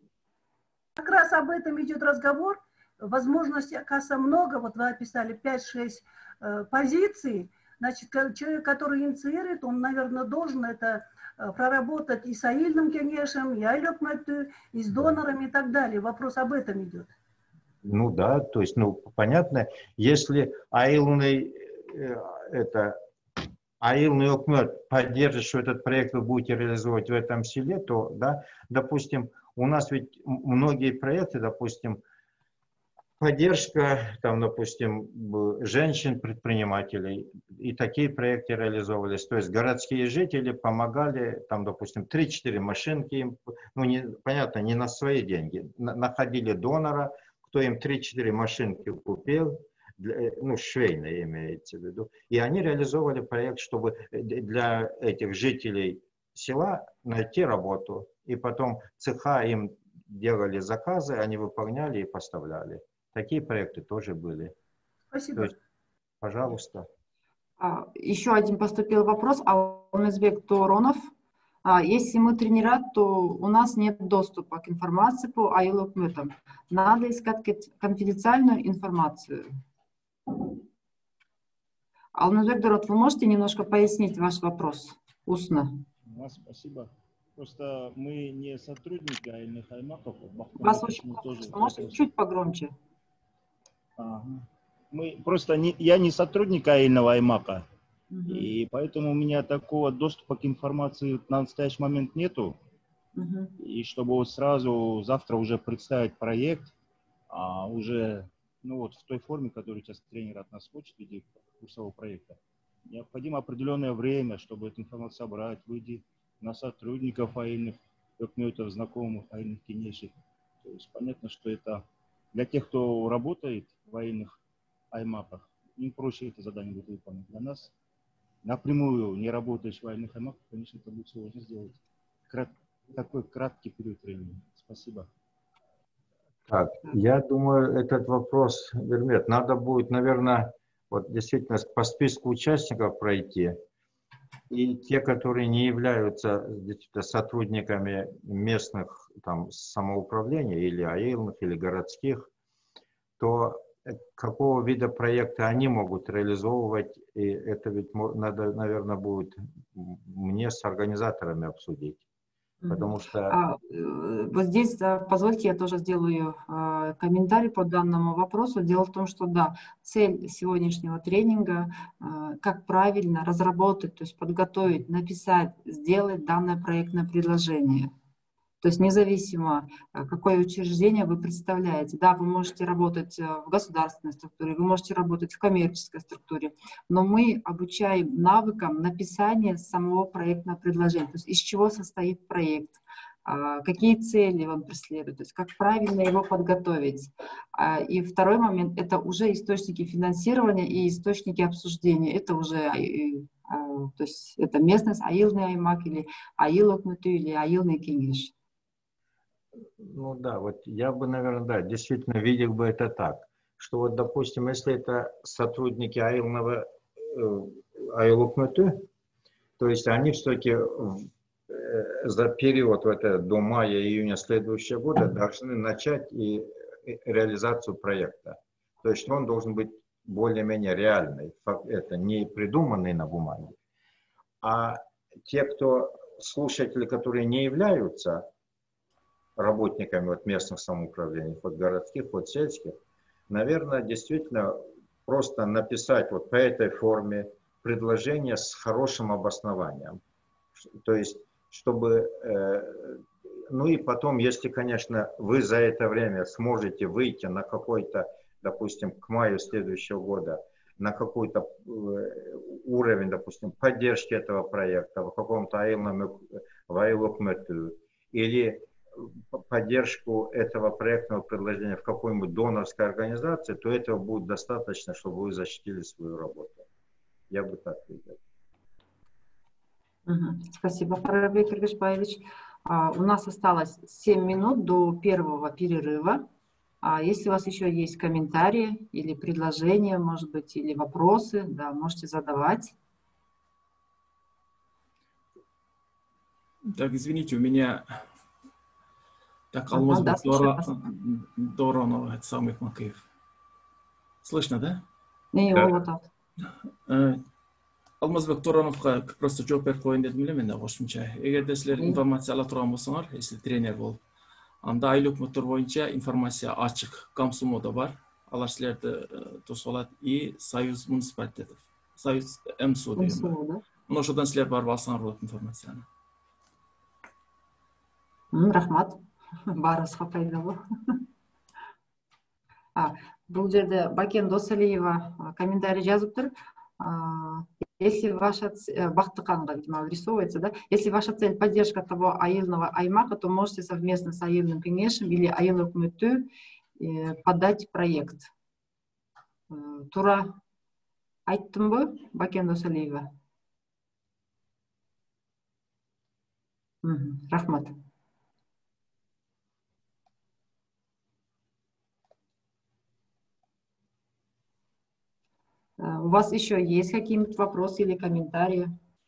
как раз об этом идет разговор. Возможностей, оказывается, много. Вот вы описали пять-шесть э, позиций. Значит, человек, который инициирует, он, наверное, должен это проработать и с аильным кеңешем, и айлёкмәту, и с донорами и так далее. Вопрос об этом идет. Ну да, то есть, ну, понятно, если аилный, э, это, аилный окмет поддержит, что этот проект вы будете реализовывать в этом селе, то, да, допустим, у нас ведь многие проекты, допустим, поддержка, там, допустим, женщин-предпринимателей, и такие проекты реализовывались. То есть городские жители помогали, там, допустим, три-четыре машинки, им, ну, не, понятно, не на свои деньги, на, находили донора, кто им три-четыре машинки купил, для, ну, швейные имеется в виду, и они реализовывали проект, чтобы для этих жителей села найти работу, и потом цеха им делали заказы, они выполняли и поставляли. Такие проекты тоже были. Спасибо. То есть, пожалуйста. Еще один поступил вопрос. Алмазбек Туронов. Если мы тренера, то у нас нет доступа к информации по аил окметам. Надо искать конфиденциальную информацию. Алмазбек Туронов, вы можете немножко пояснить ваш вопрос устно? Спасибо. Просто мы не сотрудники аильных аймаков. Вас очень тоже можете чуть погромче. Ага. Мы просто не, я не сотрудник аильного аймака, угу. И поэтому у меня такого доступа к информации на настоящий момент нету. Угу. И чтобы вот сразу завтра уже представить проект, а уже ну вот в той форме, которую сейчас тренер от нас хочет в виде курсового проекта, необходимо определенное время, чтобы эту информацию собрать, выйти на сотрудников аильных, окметов, знакомых аильных кенешей. То есть понятно, что это для тех, кто работает в аильных аймаках, им проще это задание будет выполнить. Для нас, напрямую не работающих в аильных аймаках, конечно, это будет сложно сделать. Крат, такой краткий период времени. Спасибо. Так, я думаю, этот вопрос, Вермет, надо будет, наверное, вот действительно по списку участников пройти. И те, которые не являются сотрудниками местных там, самоуправления или аилных, или городских, то какого вида проекты они могут реализовывать, и это ведь надо, наверное, будет мне с организаторами обсудить. Потому что... А, вот здесь, позвольте, я тоже сделаю а, комментарий по данному вопросу. Дело в том, что, да, цель сегодняшнего тренинга, а, как правильно разработать, то есть подготовить, написать, сделать данное проектное предложение. То есть независимо, какое учреждение вы представляете. Да, вы можете работать в государственной структуре, вы можете работать в коммерческой структуре, но мы обучаем навыкам написания самого проектного предложения. То есть из чего состоит проект, какие цели он преследует, то есть как правильно его подготовить. И второй момент — это уже источники финансирования и источники обсуждения. Это уже... То есть это местность, айылный аймак или айыл өкмөтү или айылный кеңеш. Ну да, вот я бы, наверное, да, действительно видел бы это так, что вот, допустим, если это сотрудники айылного э, айыл өкмөтү, то есть они все-таки э, за период вот, это, до мая-июня следующего года должны начать и реализацию проекта. То есть он должен быть более-менее реальный, это не придуманный на бумаге. А те, кто, слушатели, которые не являются работниками вот местных самоуправлений, хоть городских, хоть сельских, наверное, действительно просто написать вот по этой форме предложение с хорошим обоснованием. То есть, чтобы... Э, ну и потом, если, конечно, вы за это время сможете выйти на какой-то, допустим, к маю следующего года, на какой-то уровень, допустим, поддержки этого проекта в каком-то айылном өкмөтү или поддержку этого проектного предложения в какой-нибудь донорской организации, то этого будет достаточно, чтобы вы защитили свою работу. Я бы так видел. Спасибо, Фарабек Кыргызбаевич. А, у нас осталось семь минут до первого перерыва. А если у вас еще есть комментарии или предложения, может быть, или вопросы, да, можете задавать. Так, извините, у меня... Так, Ага, Алмаз да, Дора, Доронова, это самый Макеев. Слышно, да? Не, Да. вот так. Алмазбек Дороновқа просто жооп берип коеюн дедим эле мен да кошумча. Эгерде силер информация ала турган болсоңор, если тренер болуп, анда айыл өкмөттөр боюнча информация ачык, Комсомодо бар. Алар силерди тосуп алат и Союз муниципалитетов. Союз МСУ деген бар. Мына ошодон силер барып алсаңар болот информацияны. Рахмат. Барысқа пайдалы. Бұл жерде Бакен Досалиева комментарий жазып тұр. Если ваша Бахтыканга, видимо, вырисовывается, да? Если ваша цель поддержка того айылного аймака, то можете совместно с айылным кеңешем или айыл өкмөтү подать проект. Тура айттымбы, Бакен Досалиева? Рахмат. У вас еще есть какие-нибудь вопросы или комментарии?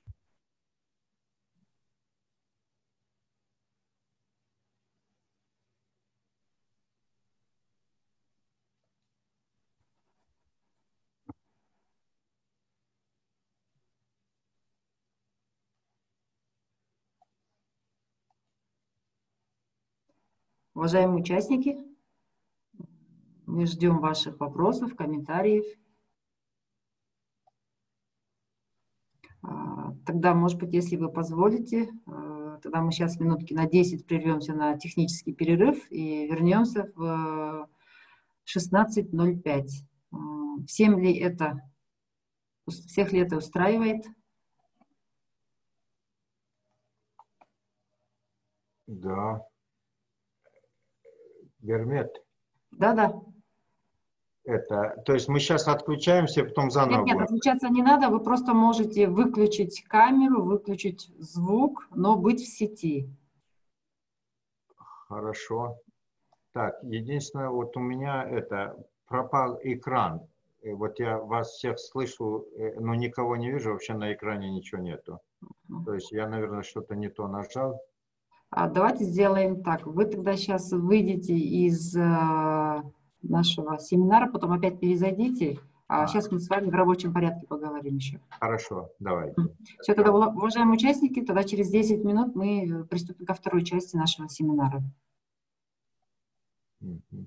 Уважаемые участники, мы ждем ваших вопросов, комментариев. Тогда, может быть, если вы позволите, тогда мы сейчас минутки на десять прервемся на технический перерыв и вернемся в шестнадцать ноль пять. Всем ли это, всех ли это устраивает? Да. Гермет. Да-да. Это, то есть мы сейчас отключаемся, потом заново. Нет, нет, отключаться не надо, вы просто можете выключить камеру, выключить звук, но быть в сети. Хорошо. Так, единственное, вот у меня это пропал экран. Вот я вас всех слышу, но никого не вижу, вообще на экране ничего нету. То есть я, наверное, что-то не то нажал. А давайте сделаем так. Вы тогда сейчас выйдете из нашего семинара, потом опять перезайдите, А сейчас мы с вами в рабочем порядке поговорим еще. Хорошо, давайте. Все, тогда, уважаемые участники, тогда через десять минут мы приступим ко второй части нашего семинара. Мгм.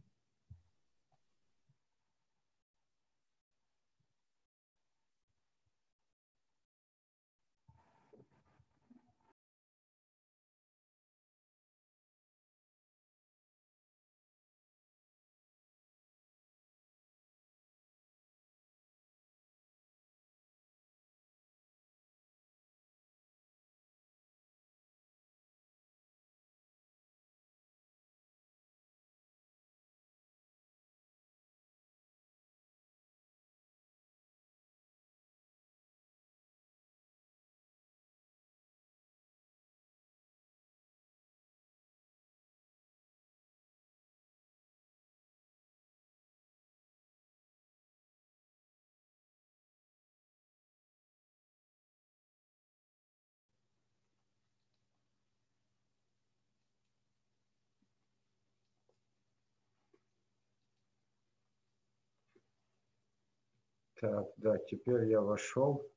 Так, да, теперь я вошел.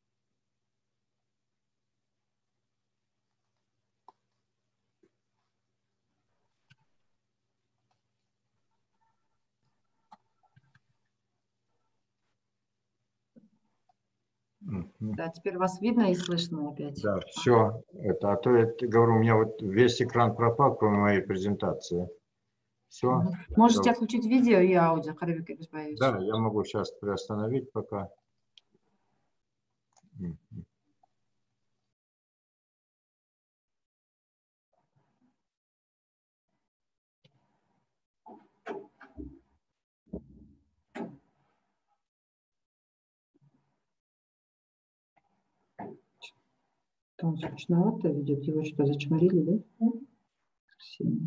Мгм. Да, теперь вас видно и слышно опять. Да, все. Это, а то я т- говорю, у меня вот весь экран пропал, кроме моей презентации. Все. Мгм. Можете отключить видео и аудио, Карибек Эбисбаевич. Да, я могу сейчас приостановить пока. Мгм. Он скучновато ведет, его что, зачморили, да? Ксения.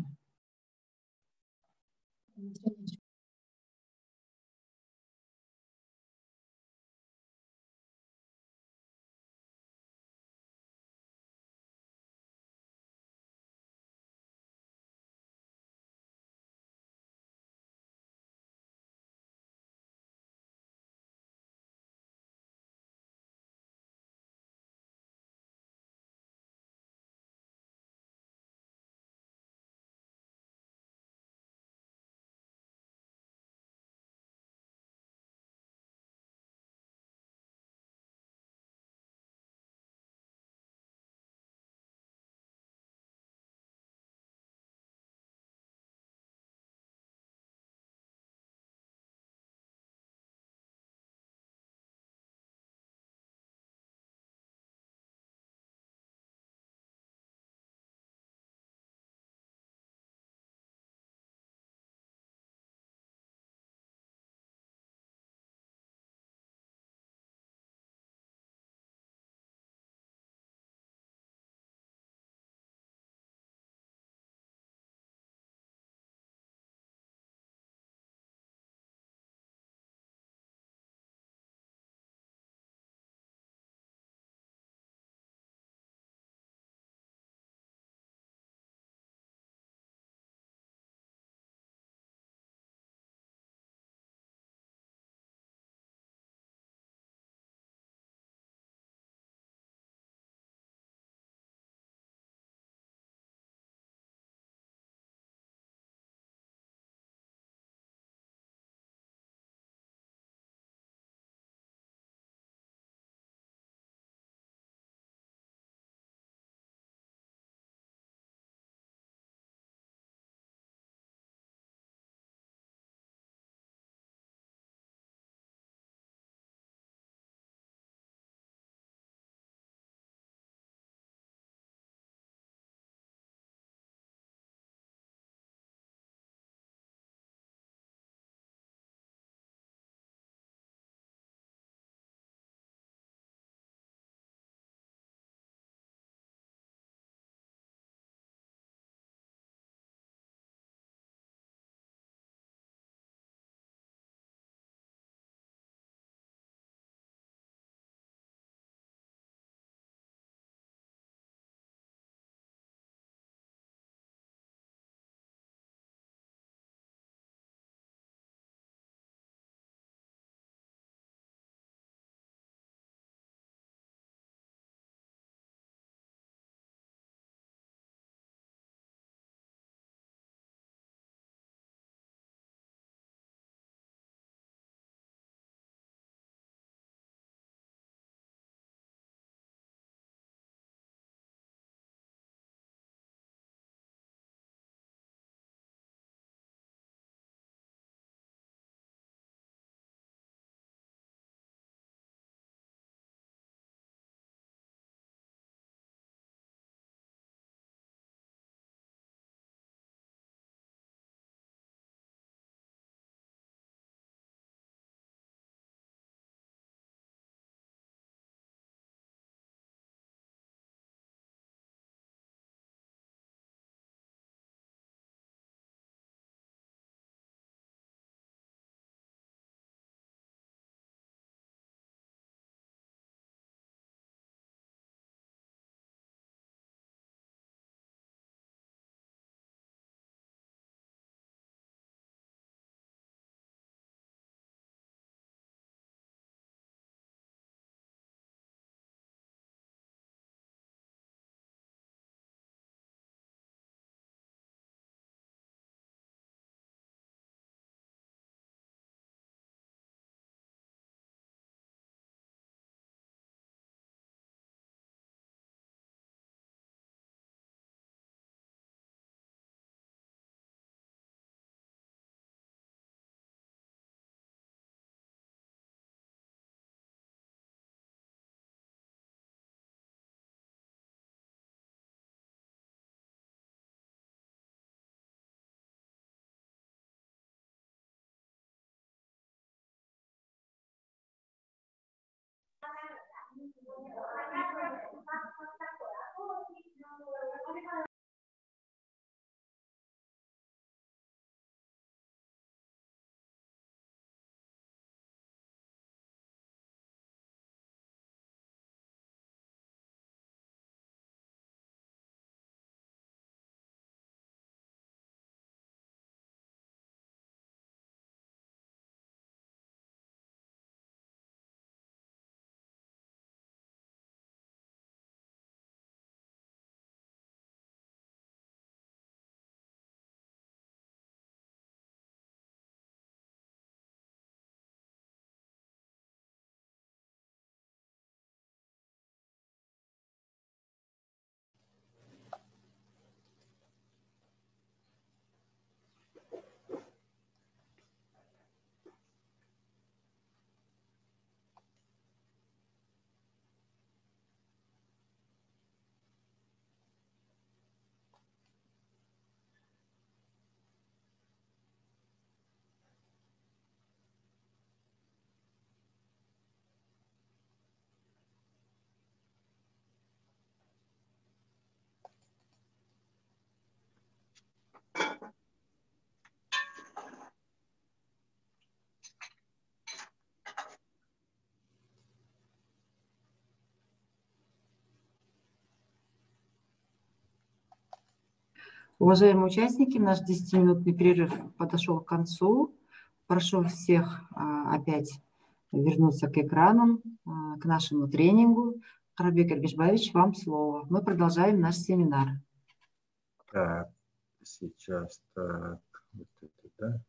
Уважаемые участники, наш десятиминутный перерыв подошел к концу. Прошу всех а, опять вернуться к экранам, а, к нашему тренингу. Карабек Эргешбаевич, вам слово. Мы продолжаем наш семинар. Так, сейчас так, вот это, да.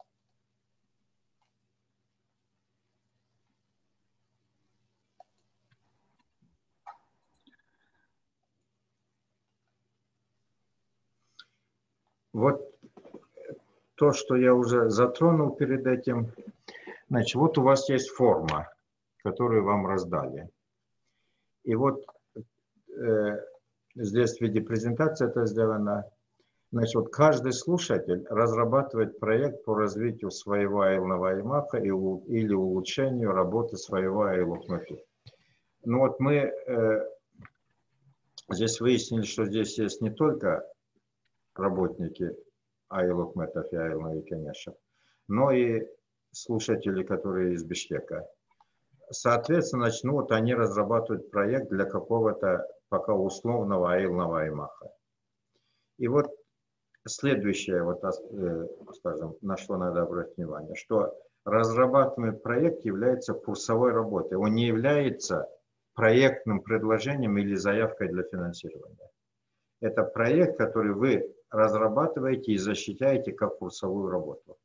Вот то, что я уже затронул перед этим. Значит, вот у вас есть форма, которую вам раздали. И вот э, здесь в виде презентации это сделано. Значит, вот каждый слушатель разрабатывает проект по развитию своего айлного аймака или улучшению работы своего айлокмафи. Ну вот мы э, здесь выяснили, что здесь есть не только работники айлокметов и айлной конечно, но и слушатели, которые из Бишкека. Соответственно, значит, ну вот они разрабатывают проект для какого-то пока условного айлного аймаха. И вот следующее, вот, скажем, на что надо обратить внимание, что разрабатываемый проект является курсовой работой. Он не является проектным предложением или заявкой для финансирования. Это проект, который вы разрабатываете и защищаете как курсовую работу.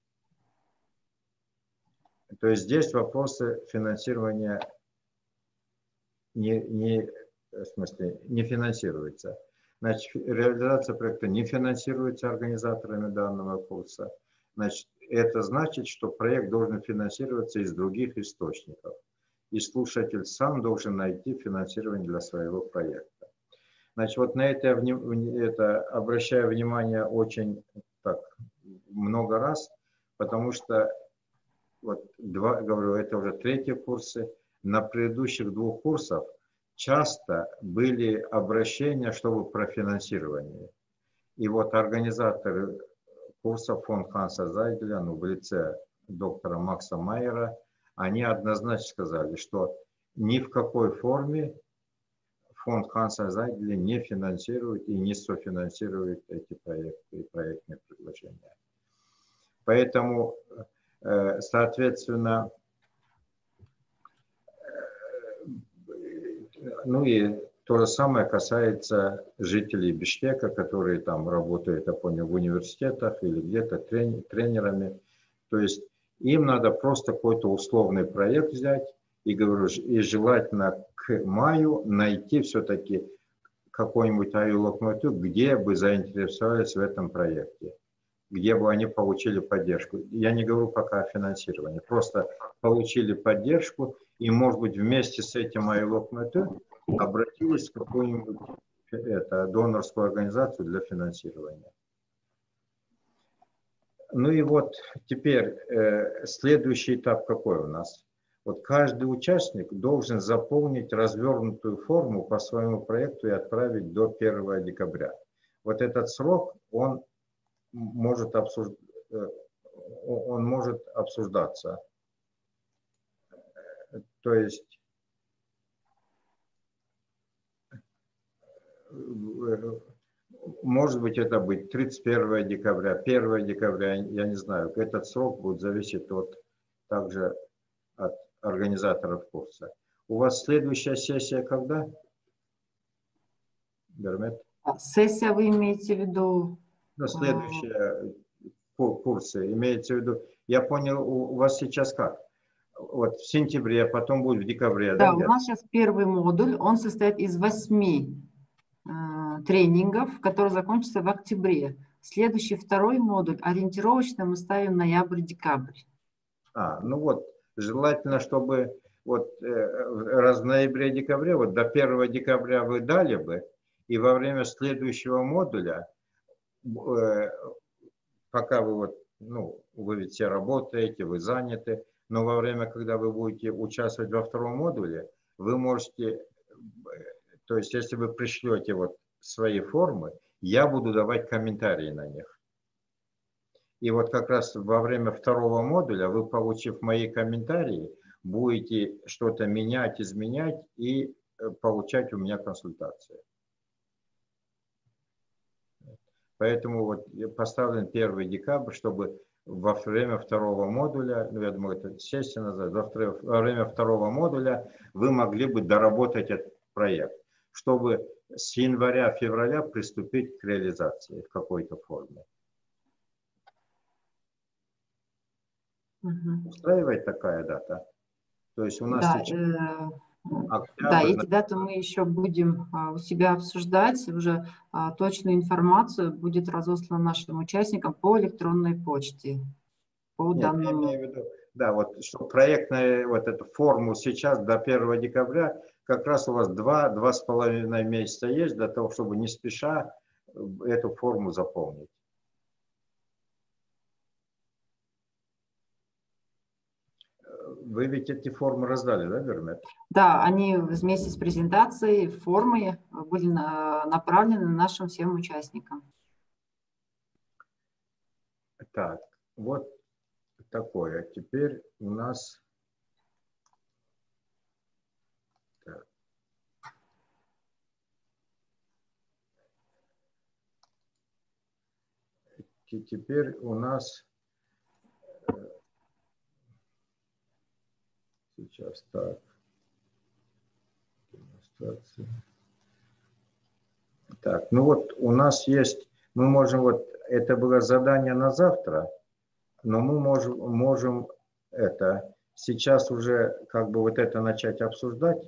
То есть здесь вопросы финансирования не, не, в смысле, не финансируются. Значит, реализация проекта не финансируется организаторами данного курса. Значит, это значит, что проект должен финансироваться из других источников. И слушатель сам должен найти финансирование для своего проекта. Значит, вот на это, это обращаю внимание очень так, много раз, потому что, вот, два, говорю, это уже третьи курсы. На предыдущих двух курсах часто были обращения, чтобы про финансирование. И вот организаторы курса фонд Ханса Зайделя, ну, в лице доктора Макса Майера, они однозначно сказали, что ни в какой форме фонд Ханса Зайделя не финансирует и не софинансирует эти проекты и проектные предложения. Поэтому, соответственно, ну и то же самое касается жителей Бишкека, которые там работают, я понял, в университетах или где-то тренерами. То есть им надо просто какой-то условный проект взять и, говорю, и желательно к маю найти все-таки какой-нибудь айлокмату, где бы заинтересовались в этом проекте, где бы они получили поддержку. Я не говорю пока о финансировании, просто получили поддержку и, может быть, вместе с этим айлокмату обратились в какую-нибудь это, донорскую организацию для финансирования. Ну и вот теперь э, следующий этап какой у нас? Вот каждый участник должен заполнить развернутую форму по своему проекту и отправить до первого декабря. Вот этот срок, он может, обсуж... он может обсуждаться. То есть может быть это быть тридцать первого декабря, первого декабря, я не знаю. Этот срок будет зависеть от, также от организаторов курса. У вас следующая сессия когда? Бермет? Сессия вы имеете в виду? Ну, следующие курсы, имеется в виду. Я понял, у вас сейчас как? Вот в сентябре, потом будет в декабре. Да, да, у нас сейчас первый модуль, он состоит из восьми э, тренингов, который закончится в октябре. Следующий второй модуль ориентировочно мы ставим ноябрь-декабрь. А, ну вот, желательно, чтобы вот э, раз в ноябре-декабре, вот до первого декабря вы дали бы, и во время следующего модуля, э, пока вы вот, ну, вы ведь все работаете, вы заняты, но во время, когда вы будете участвовать во втором модуле, вы можете, то есть если вы пришлете вот свои формы, я буду давать комментарии на них. И вот как раз во время второго модуля вы, получив мои комментарии, будете что-то менять, изменять и получать у меня консультации. Поэтому вот поставлен первый декабрь, чтобы во время второго модуля, ну я думаю, это сессия назад, во время второго модуля вы могли бы доработать этот проект, чтобы с января-февраля приступить к реализации в какой-то форме. Угу. Устраивает такая дата? То есть у нас Да, сейчас э, октябрь, да, эти даты мы еще будем а, у себя обсуждать. Уже а, точную информацию будет разослана нашим участникам по электронной почте. По Нет, я данному. имею в виду, да, вот что проектная вот эту форму сейчас до первого декабря, как раз у вас два-два с половиной месяца есть для того, чтобы не спеша эту форму заполнить. Вы ведь эти формы раздали, да, Бермет? Да, они вместе с презентацией, формой были направлены нашим всем участникам. Так, вот такое. Теперь у нас... Так. Теперь у нас... Сейчас так. Демонстрация. Так, ну вот у нас есть, мы можем, вот это было задание на завтра, но мы можем, можем это сейчас уже как бы вот это начать обсуждать.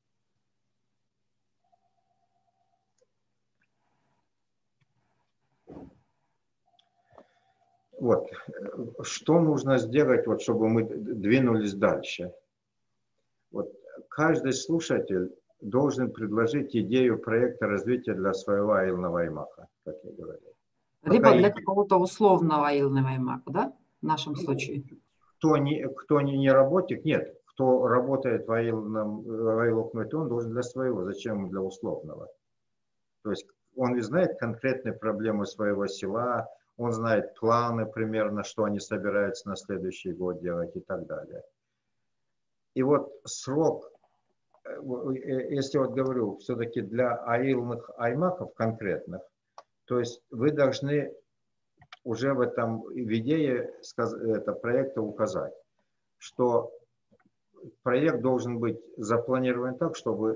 Вот, что нужно сделать, вот, чтобы мы двинулись дальше? Вот, каждый слушатель должен предложить идею проекта развития для своего аилного аймака, как я говорил. Либо Пока для идея... какого-то условного аилного аймака, да, в нашем случае. Кто не, кто не, не работник, нет, кто работает в аилном, в аилокмете, он должен для своего, зачем для условного? То есть он ведь знает конкретные проблемы своего села, он знает планы примерно, что они собираются на следующий год делать и так далее. И вот срок, если вот говорю, все-таки для аилных аймаков конкретных, то есть вы должны уже в этом в идее это, проекта указать, что проект должен быть запланирован так, чтобы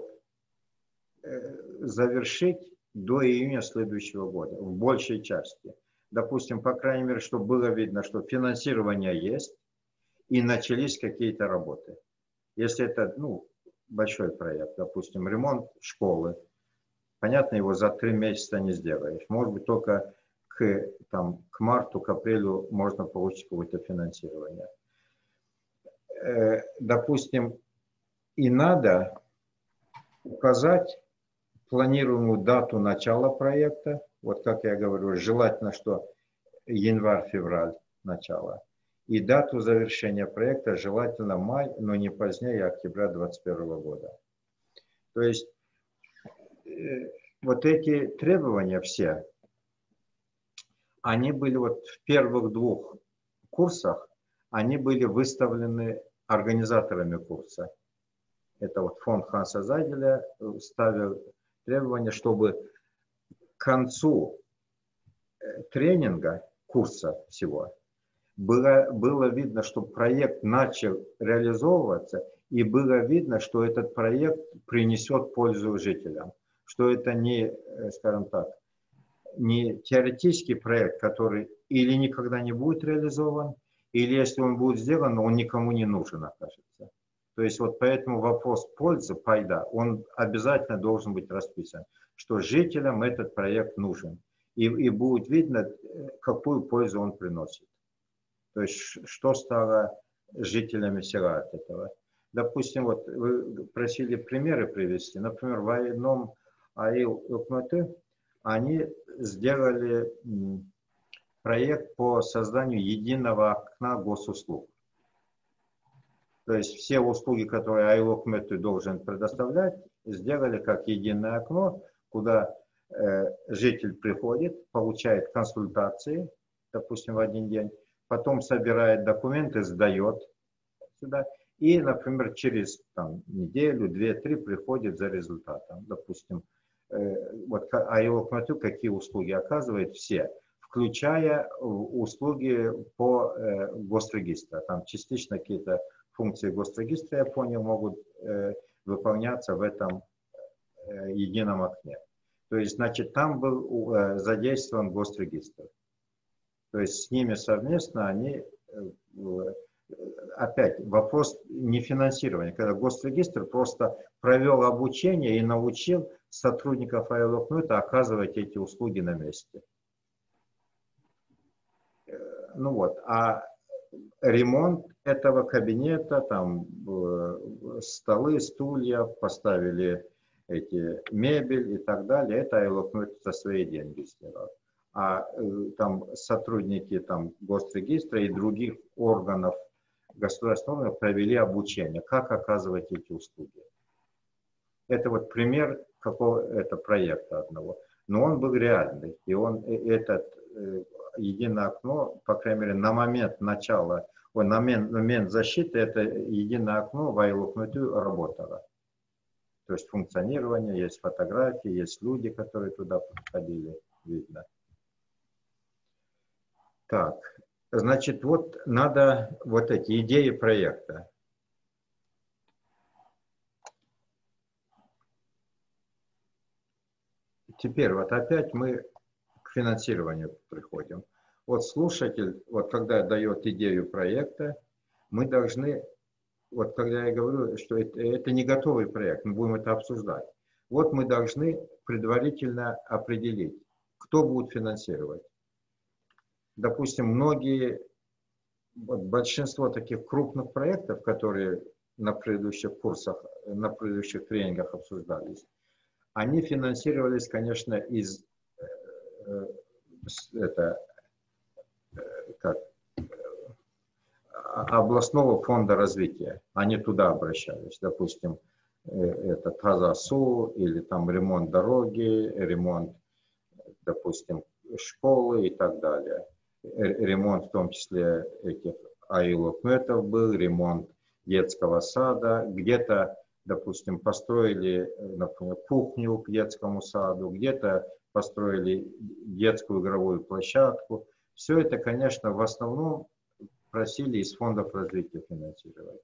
завершить до июня следующего года, в большей части. Допустим, по крайней мере, чтобы было видно, что финансирование есть и начались какие-то работы. Если это, ну, большой проект, допустим, ремонт школы, понятно, его за три месяца не сделаешь. Может быть, только к, там, к марту, к апрелю можно получить какое-то финансирование. Э, допустим, и надо указать планируемую дату начала проекта. Вот как я говорю, желательно, что январь-февраль начало. И дату завершения проекта желательно май, но не позднее октября две тысячи двадцать первого года. То есть э, вот эти требования все, они были вот в первых двух курсах, они были выставлены организаторами курса. Это вот фонд Ханса Зайделя ставил требование, чтобы к концу тренинга, курса всего, было, было видно, что проект начал реализовываться, и было видно, что этот проект принесет пользу жителям. Что это не, скажем так, не теоретический проект, который или никогда не будет реализован, или если он будет сделан, он никому не нужен, окажется. То есть вот поэтому вопрос пользы, пайда, он обязательно должен быть расписан, что жителям этот проект нужен. И, и будет видно, какую пользу он приносит. То есть что стало жителями села от этого. Допустим, вот вы просили примеры привести. Например, в одном Аил-Укматы они сделали проект по созданию единого окна госуслуг. То есть все услуги, которые Аил-Укматы должен предоставлять, сделали как единое окно, куда э, житель приходит, получает консультации, допустим, в один день, потом собирает документы, сдает сюда, и, например, через там, неделю, две-три приходит за результатом. Допустим, э, вот Аил-Укматы какие услуги оказывает? Все, включая услуги по э, госрегистру. Там частично какие-то функции госрегистра, я понял, могут э, выполняться в этом э, едином окне. То есть, значит, там был э, задействован госрегистр. То есть с ними совместно они, э, опять, вопрос не финансирования, когда госрегистр просто провел обучение и научил сотрудников Аил-Укматы оказывать эти услуги на месте. Э, ну вот, а ремонт этого кабинета, там э, столы, стулья, поставили эти мебель и так далее, это Аил-Укматы за свои деньги сделал. А э, там сотрудники там, госрегистра и других органов государственных провели обучение, как оказывать эти услуги. Это вот пример какого это проекта одного. Но он был реальный, и он этот э, единое окно, по крайней мере, на момент начала, ой, на момент, на момент защиты, это единое окно в Аил-Укматы работало. То есть функционирование, есть фотографии, есть люди, которые туда подходили, видно. Так, значит, вот надо вот эти идеи проекта. Теперь вот опять мы к финансированию приходим. Вот слушатель, вот когда дает идею проекта, мы должны, вот когда я говорю, что это, это не готовый проект, мы будем это обсуждать. Вот мы должны предварительно определить, кто будет финансировать. Допустим, многие, вот большинство таких крупных проектов, которые на предыдущих курсах, на предыдущих тренингах обсуждались, они финансировались, конечно, из э, это, э, как, э, областного фонда развития. Они туда обращались. Допустим, э, это Тазасу или там ремонт дороги, ремонт, допустим, школы и так далее. Ремонт в том числе этих Аил-Укматов был, ремонт детского сада, где-то, допустим, построили, например, кухню к детскому саду, где-то построили детскую игровую площадку. Все это, конечно, в основном просили из фондов развития финансировать.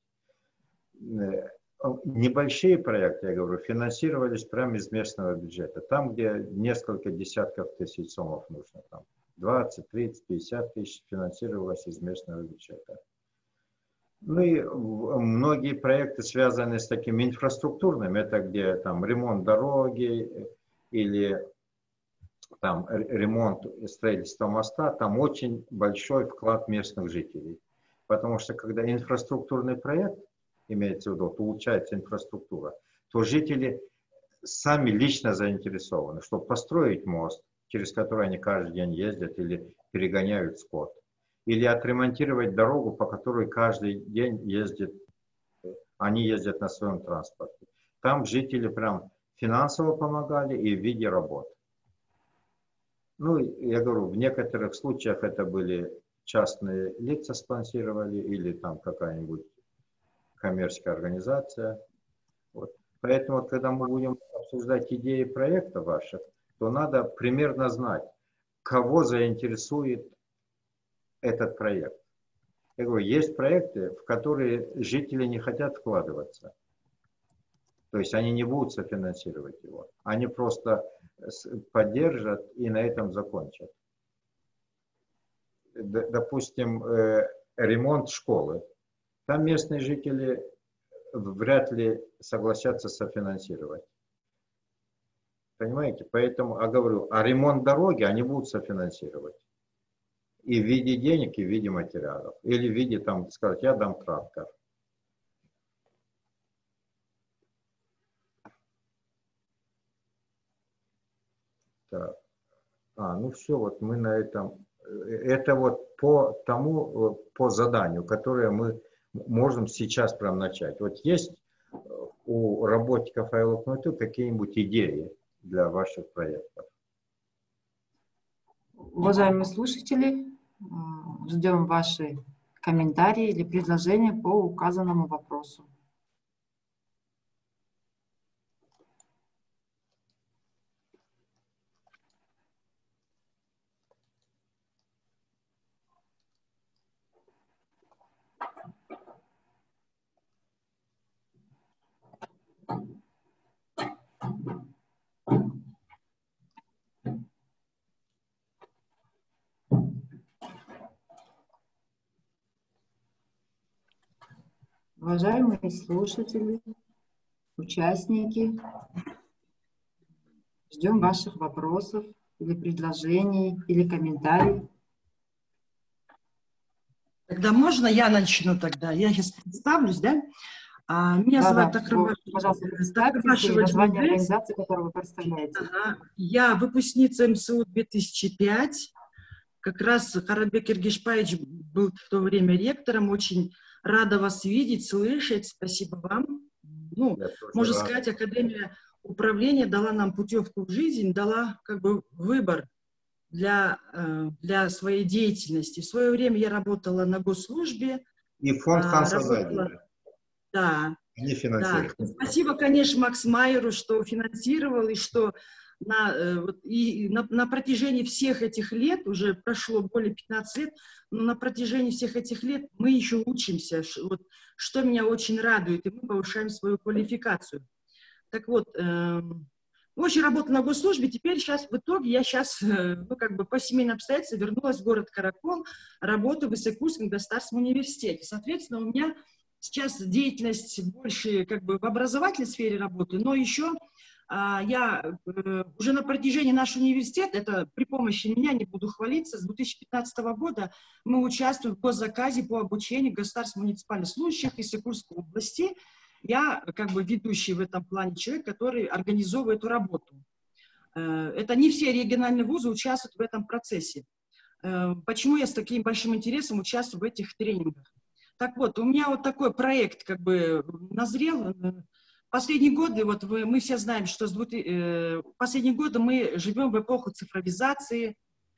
Небольшие проекты, я говорю, финансировались прямо из местного бюджета. Там, где несколько десятков тысяч сомов нужно, там двадцать, тридцать, пятьдесят тысяч финансировалось из местного бюджета. Ну и многие проекты связаны с таким инфраструктурным, это где там ремонт дороги или там ремонт строительства моста, там очень большой вклад местных жителей. Потому что когда инфраструктурный проект, имеется в виду, улучшается инфраструктура, то жители сами лично заинтересованы, чтобы построить мост, через который они каждый день ездят или перегоняют скот. или отремонтировать дорогу, по которой каждый день ездит, они ездят на своем транспорте. Там жители прям финансово помогали и в виде работ. Ну, я говорю, в некоторых случаях это были частные лица спонсировали или там какая-нибудь коммерческая организация. Вот. Поэтому, когда мы будем обсуждать идеи проекта ваших, то надо примерно знать, кого заинтересует этот проект. Я говорю, есть проекты, в которые жители не хотят вкладываться. То есть они не будут софинансировать его. Они просто поддержат и на этом закончат. Допустим, ремонт школы. Там местные жители вряд ли согласятся софинансировать. Понимаете? Поэтому, а говорю, а ремонт дороги они будут софинансировать. И в виде денег, и в виде материалов. Или в виде, там, сказать, я дам трактор. Так. А, ну все, вот мы на этом. Это вот по тому, по заданию, которое мы можем сейчас прям начать. Вот есть у работников айлок.нету какие-нибудь идеи для ваших проектов? Уважаемые слушатели, ждем ваши комментарии или предложения по указанному вопросу. Уважаемые слушатели, участники, ждем ваших вопросов или предложений, или комментариев. Тогда можно я начну тогда? Я сейчас представлюсь, да? А, меня Да, зовут да, Такрыбаш. пожалуйста, представьтесь и название организации, которую вы представляете. Ага. Я выпускница эм эс у две тысячи пять. Как раз Карабек Иргишпаевич был в то время ректором. Очень рада вас видеть, слышать. Спасибо вам. Ну, можно рад. сказать, Академия управления дала нам путевку в жизнь, дала как бы выбор для, для своей деятельности. В свое время я работала на госслужбе. И фонд Ханса работала... Да. Они финансируют. Да. Спасибо, конечно, Макс Майеру, что финансировал и что на, и на, на протяжении всех этих лет, уже прошло более пятнадцати лет, но на протяжении всех этих лет мы еще учимся, вот, что меня очень радует, и мы повышаем свою квалификацию. Так вот, э, очень работала на госслужбе, теперь сейчас, в итоге, я сейчас, ну, как бы по семейным обстоятельствам вернулась в город Каракол, работаю в Иссык-Кульском государственном университете. Соответственно, у меня сейчас деятельность больше как бы в образовательной сфере работы, но еще а, я э, уже на протяжении нашего университета, это при помощи меня, не буду хвалиться, с две тысячи пятнадцатого года мы участвуем в госзаказе по обучению государственных муниципальных служащих Иссык-Кульской области. Я как бы ведущий в этом плане человек, который организовывает эту работу. Э, это не все региональные вузы участвуют в этом процессе. Э, почему я с таким большим интересом участвую в этих тренингах? Так вот, у меня вот такой проект как бы назрел. Последние годы, вот вы, мы все знаем, что с двух, э, последние годы мы живем в эпоху цифровизации,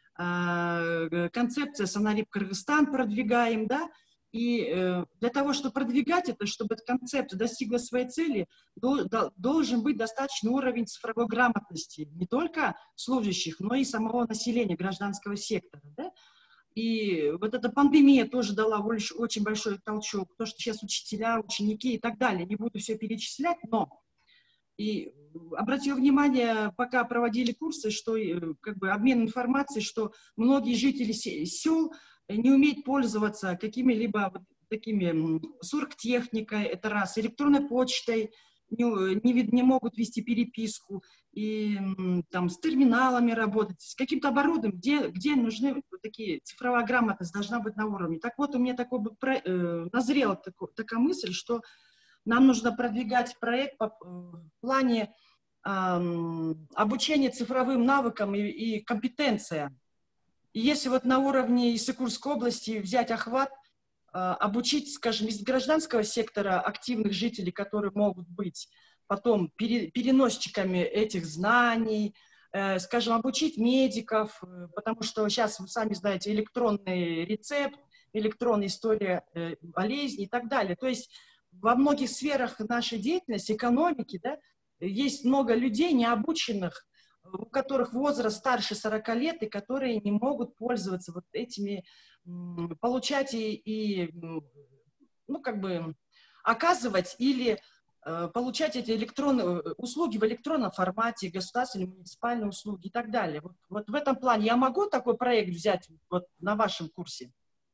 э, концепция Санарип Кыргызстан продвигаем, да, и э, для того, чтобы продвигать это, чтобы эта концепция достигла своей цели, до, до, должен быть достаточный уровень цифровой грамотности не только служащих, но и самого населения, гражданского сектора, да. И вот эта пандемия тоже дала очень большой толчок, то, что сейчас учителя, ученики и так далее, не буду все перечислять, но и обратила внимание, пока проводили курсы, что как бы обмен информацией, что многие жители сел не умеют пользоваться какими-либо вот такими сургтехникой, это раз, электронной почтой, не, не, не могут вести переписку, и там с терминалами работать, с каким-то оборудованием, где, где нужны вот такие, цифровая грамотность должна быть на уровне. Так вот, у меня такой, э, назрела такой, такая мысль, что нам нужно продвигать проект по, э, в плане э, обучения цифровым навыкам и, и компетенциям. И если вот на уровне Иссык-Кульской области взять охват, обучить, скажем, из гражданского сектора активных жителей, которые могут быть потом пере, переносчиками этих знаний, э, скажем, обучить медиков, потому что сейчас, вы сами знаете, электронный рецепт, электронная история э, болезни и так далее. То есть во многих сферах нашей деятельности, экономики, да, есть много людей необученных, у которых возраст старше сорока лет и которые не могут пользоваться вот этими, получать и, и ну, как бы оказывать или э, получать эти электронные услуги в электронном формате, государственные, муниципальные услуги и так далее. Вот, вот в этом плане я могу такой проект взять вот на вашем курсе?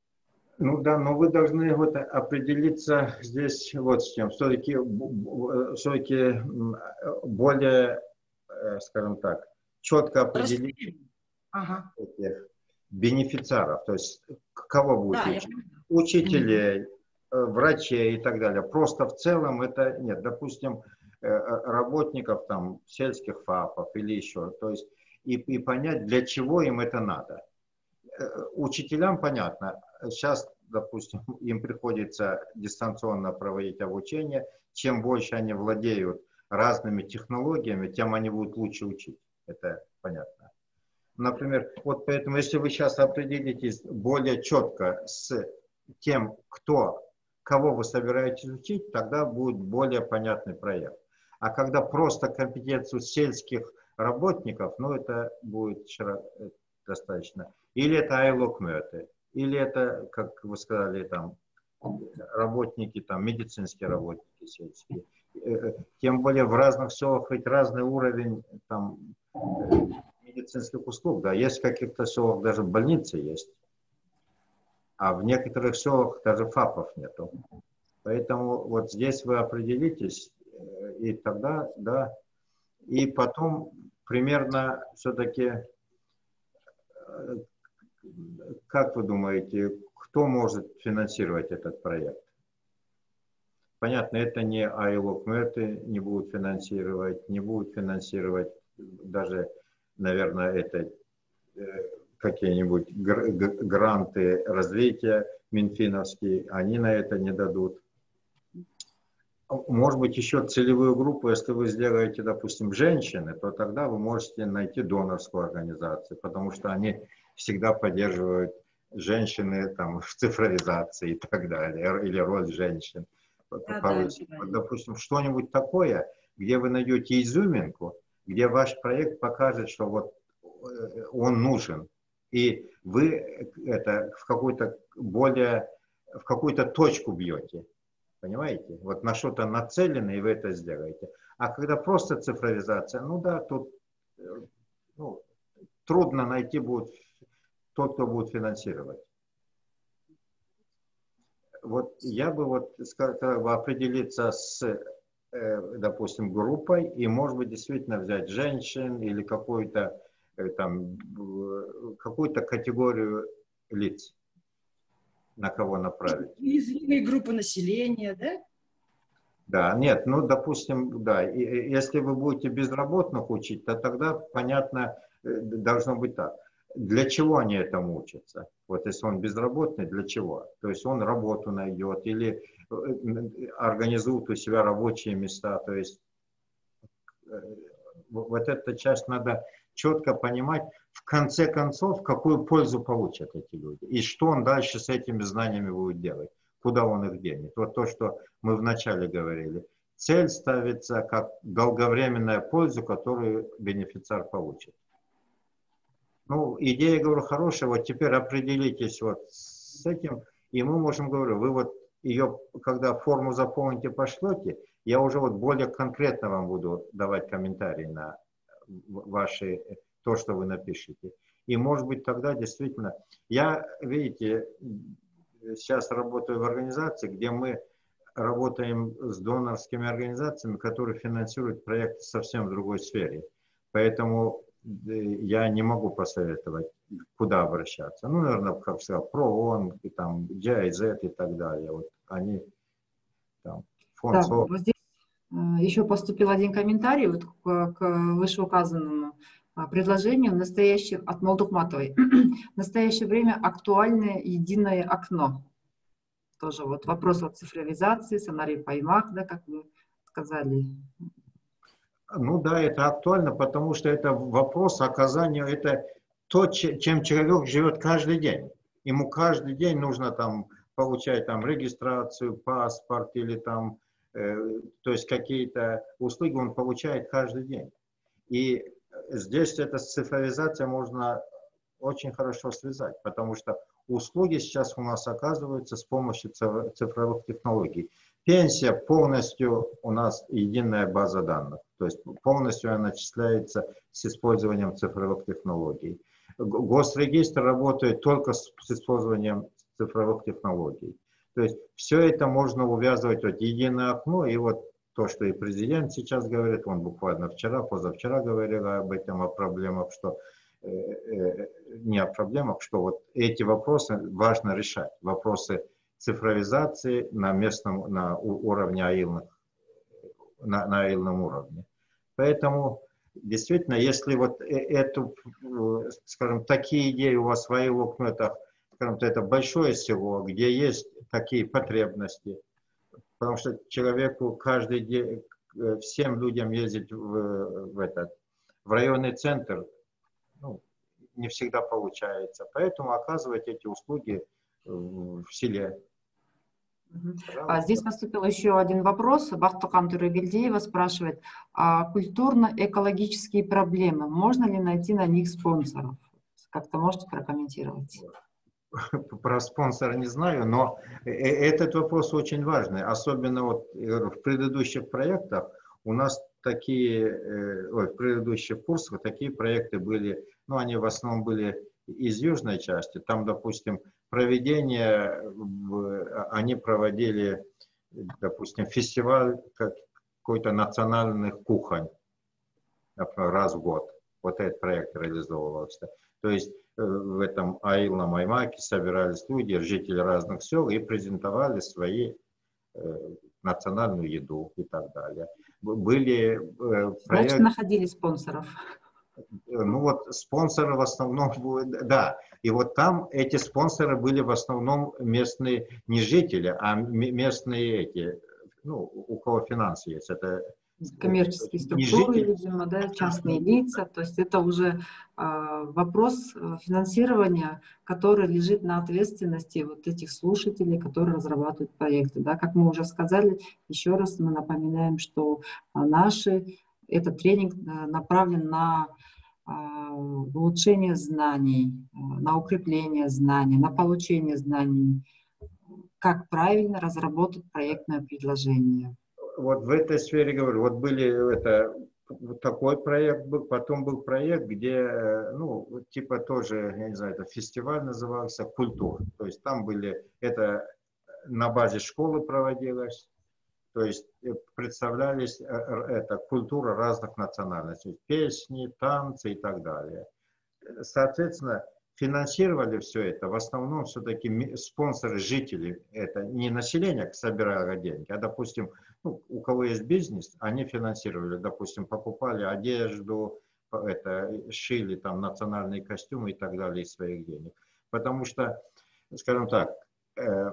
Ну да, но вы должны вот определиться здесь вот с чем. Все-таки все-таки более, скажем так, четко определить ага. этих бенефициаров, то есть кого будет да, учить? Учителей, врачей и так далее. Просто в целом это нет. Допустим, работников там сельских ФАПов или еще. То есть и, и понять, для чего им это надо. Учителям понятно. Сейчас, допустим, им приходится дистанционно проводить обучение. Чем больше они владеют разными технологиями, тем они будут лучше учить. Это понятно. Например, вот поэтому, если вы сейчас определитесь более четко с тем, кто, кого вы собираетесь учить, тогда будет более понятный проект. А когда просто компетенцию сельских работников, ну, это будет достаточно. Или это айлокмёты, или это, как вы сказали, там, работники, там, медицинские работники сельские. Тем более в разных селах хоть разный уровень там, медицинских услуг. Да, есть в каких-то селах даже больницы есть, а в некоторых селах даже ФАПов нету. Поэтому вот здесь вы определитесь, и тогда, да, и потом примерно все-таки, как вы думаете, кто может финансировать этот проект? Понятно, это не айлокмёты не будут финансировать, не будут финансировать даже, наверное, это какие-нибудь гранты развития минфиновские, они на это не дадут. Может быть, еще целевую группу, если вы сделаете, допустим, женщины, то тогда вы можете найти донорскую организацию, потому что они всегда поддерживают женщины там, в цифровизации и так далее, или роль женщин. Да, повысить. Да, да. Вот, допустим, что-нибудь такое, где вы найдете изюминку, где ваш проект покажет, что вот он нужен, и вы это в какую-то более, в какую-то точку бьете, понимаете? Вот на что-то нацелено, и вы это сделаете. А когда просто цифровизация, ну да, тут ну, трудно найти будет тот, кто будет финансировать. Вот я бы вот сказал, определиться с, э, допустим, группой и, может быть, действительно взять женщин или какую-то э, там какую-то категорию лиц, на кого направить. Уязвимые группы населения, да? Да, нет, ну, допустим, да, и, и, если вы будете безработных учить, то тогда, понятно, должно быть так. Для чего они этому учатся? Вот если он безработный, для чего? То есть он работу найдет или организует у себя рабочие места. То есть вот эту часть надо четко понимать, в конце концов, какую пользу получат эти люди. И что он дальше с этими знаниями будет делать. Куда он их денет. Вот то, что мы вначале говорили. Цель ставится как долговременная польза, которую бенефициар получит. Ну, идея, говорю, хорошая, вот теперь определитесь вот с этим, и мы можем, говорю, вы вот ее, когда форму заполните, пошлете, я уже вот более конкретно вам буду давать комментарии на ваши, то, что вы напишите. И, может быть, тогда действительно, я, видите, сейчас работаю в организации, где мы работаем с донорскими организациями, которые финансируют проекты совсем в другой сфере. Поэтому я не могу посоветовать, куда обращаться. Ну, наверное, как сказал, ПРООН, и там, джи ай зет и так далее. Вот они там, фонд... Да, вот здесь еще поступил один комментарий вот к, к вышеуказанному. предложение в настоящее, от Молдукматовой, в настоящее время актуальное единое окно. Тоже вот вопрос о цифровизации, сценарий поймах, да, как вы сказали. Ну да, это актуально, потому что это вопрос оказания, это то, чем человек живет каждый день. Ему каждый день нужно там получать там регистрацию, паспорт или там, э, то есть какие-то услуги он получает каждый день. И здесь эта цифровизация можно очень хорошо связать, потому что услуги сейчас у нас оказываются с помощью цифровых технологий. Пенсия полностью у нас единая база данных, то есть полностью она начисляется с использованием цифровых технологий. Госрегистр работает только с использованием цифровых технологий. То есть все это можно увязывать в единое окно, и вот то, что и президент сейчас говорит, он буквально вчера, позавчера говорил об этом, о проблемах, что э, э, не о проблемах, что вот эти вопросы важно решать, вопросы цифровизации на местном, на уровне аилных, на, на аилном уровне. Поэтому действительно, если вот эту, скажем, такие идеи у вас в аилок, ну это, скажем, это большое село, где есть такие потребности, потому что человеку каждый день, всем людям ездить в, в, этот, в районный центр, ну, не всегда получается. Поэтому оказывать эти услуги в селе. А здесь поступил еще один вопрос. Бахтукан Турегельдеева спрашивает, а культурно-экологические проблемы, можно ли найти на них спонсоров? Как-то можете прокомментировать? Про спонсора не знаю, но этот вопрос очень важный. Особенно вот в предыдущих проектах у нас такие, ой, в предыдущих курсах такие проекты были, ну они в основном были из южной части. Там, допустим, проведение, они проводили, допустим, фестиваль какой-то национальных кухонь, например, раз в год. Вот этот проект реализовывался. То есть в этом аилном аймаке собирались люди, жители разных сел и презентовали свои э, национальную еду и так далее. Были э, проекты... Значит, находили спонсоров. Ну вот спонсоры в основном, да, и вот там эти спонсоры были в основном местные, не жители, а местные эти, ну, у кого финансы есть, это коммерческие структуры, видимо, да, частные лица, то есть это уже э, вопрос финансирования, который лежит на ответственности вот этих слушателей, которые разрабатывают проекты, да, как мы уже сказали, еще раз мы напоминаем, что наши, этот тренинг направлен на улучшение знаний, на укрепление знаний, на получение знаний, как правильно разработать проектное предложение. Вот в этой сфере, говорю, вот были это, вот такой проект был, потом был проект, где, ну, типа тоже, я не знаю, это фестиваль назывался «Культур». То есть там были, это на базе школы проводилось, то есть представлялись это, культура разных национальностей, песни, танцы и так далее. Соответственно, финансировали все это в основном все-таки спонсоры, жители, это не население собирало деньги, а, допустим, ну, у кого есть бизнес, они финансировали, допустим, покупали одежду, это, шили там национальные костюмы и так далее из своих денег. Потому что, скажем так, э,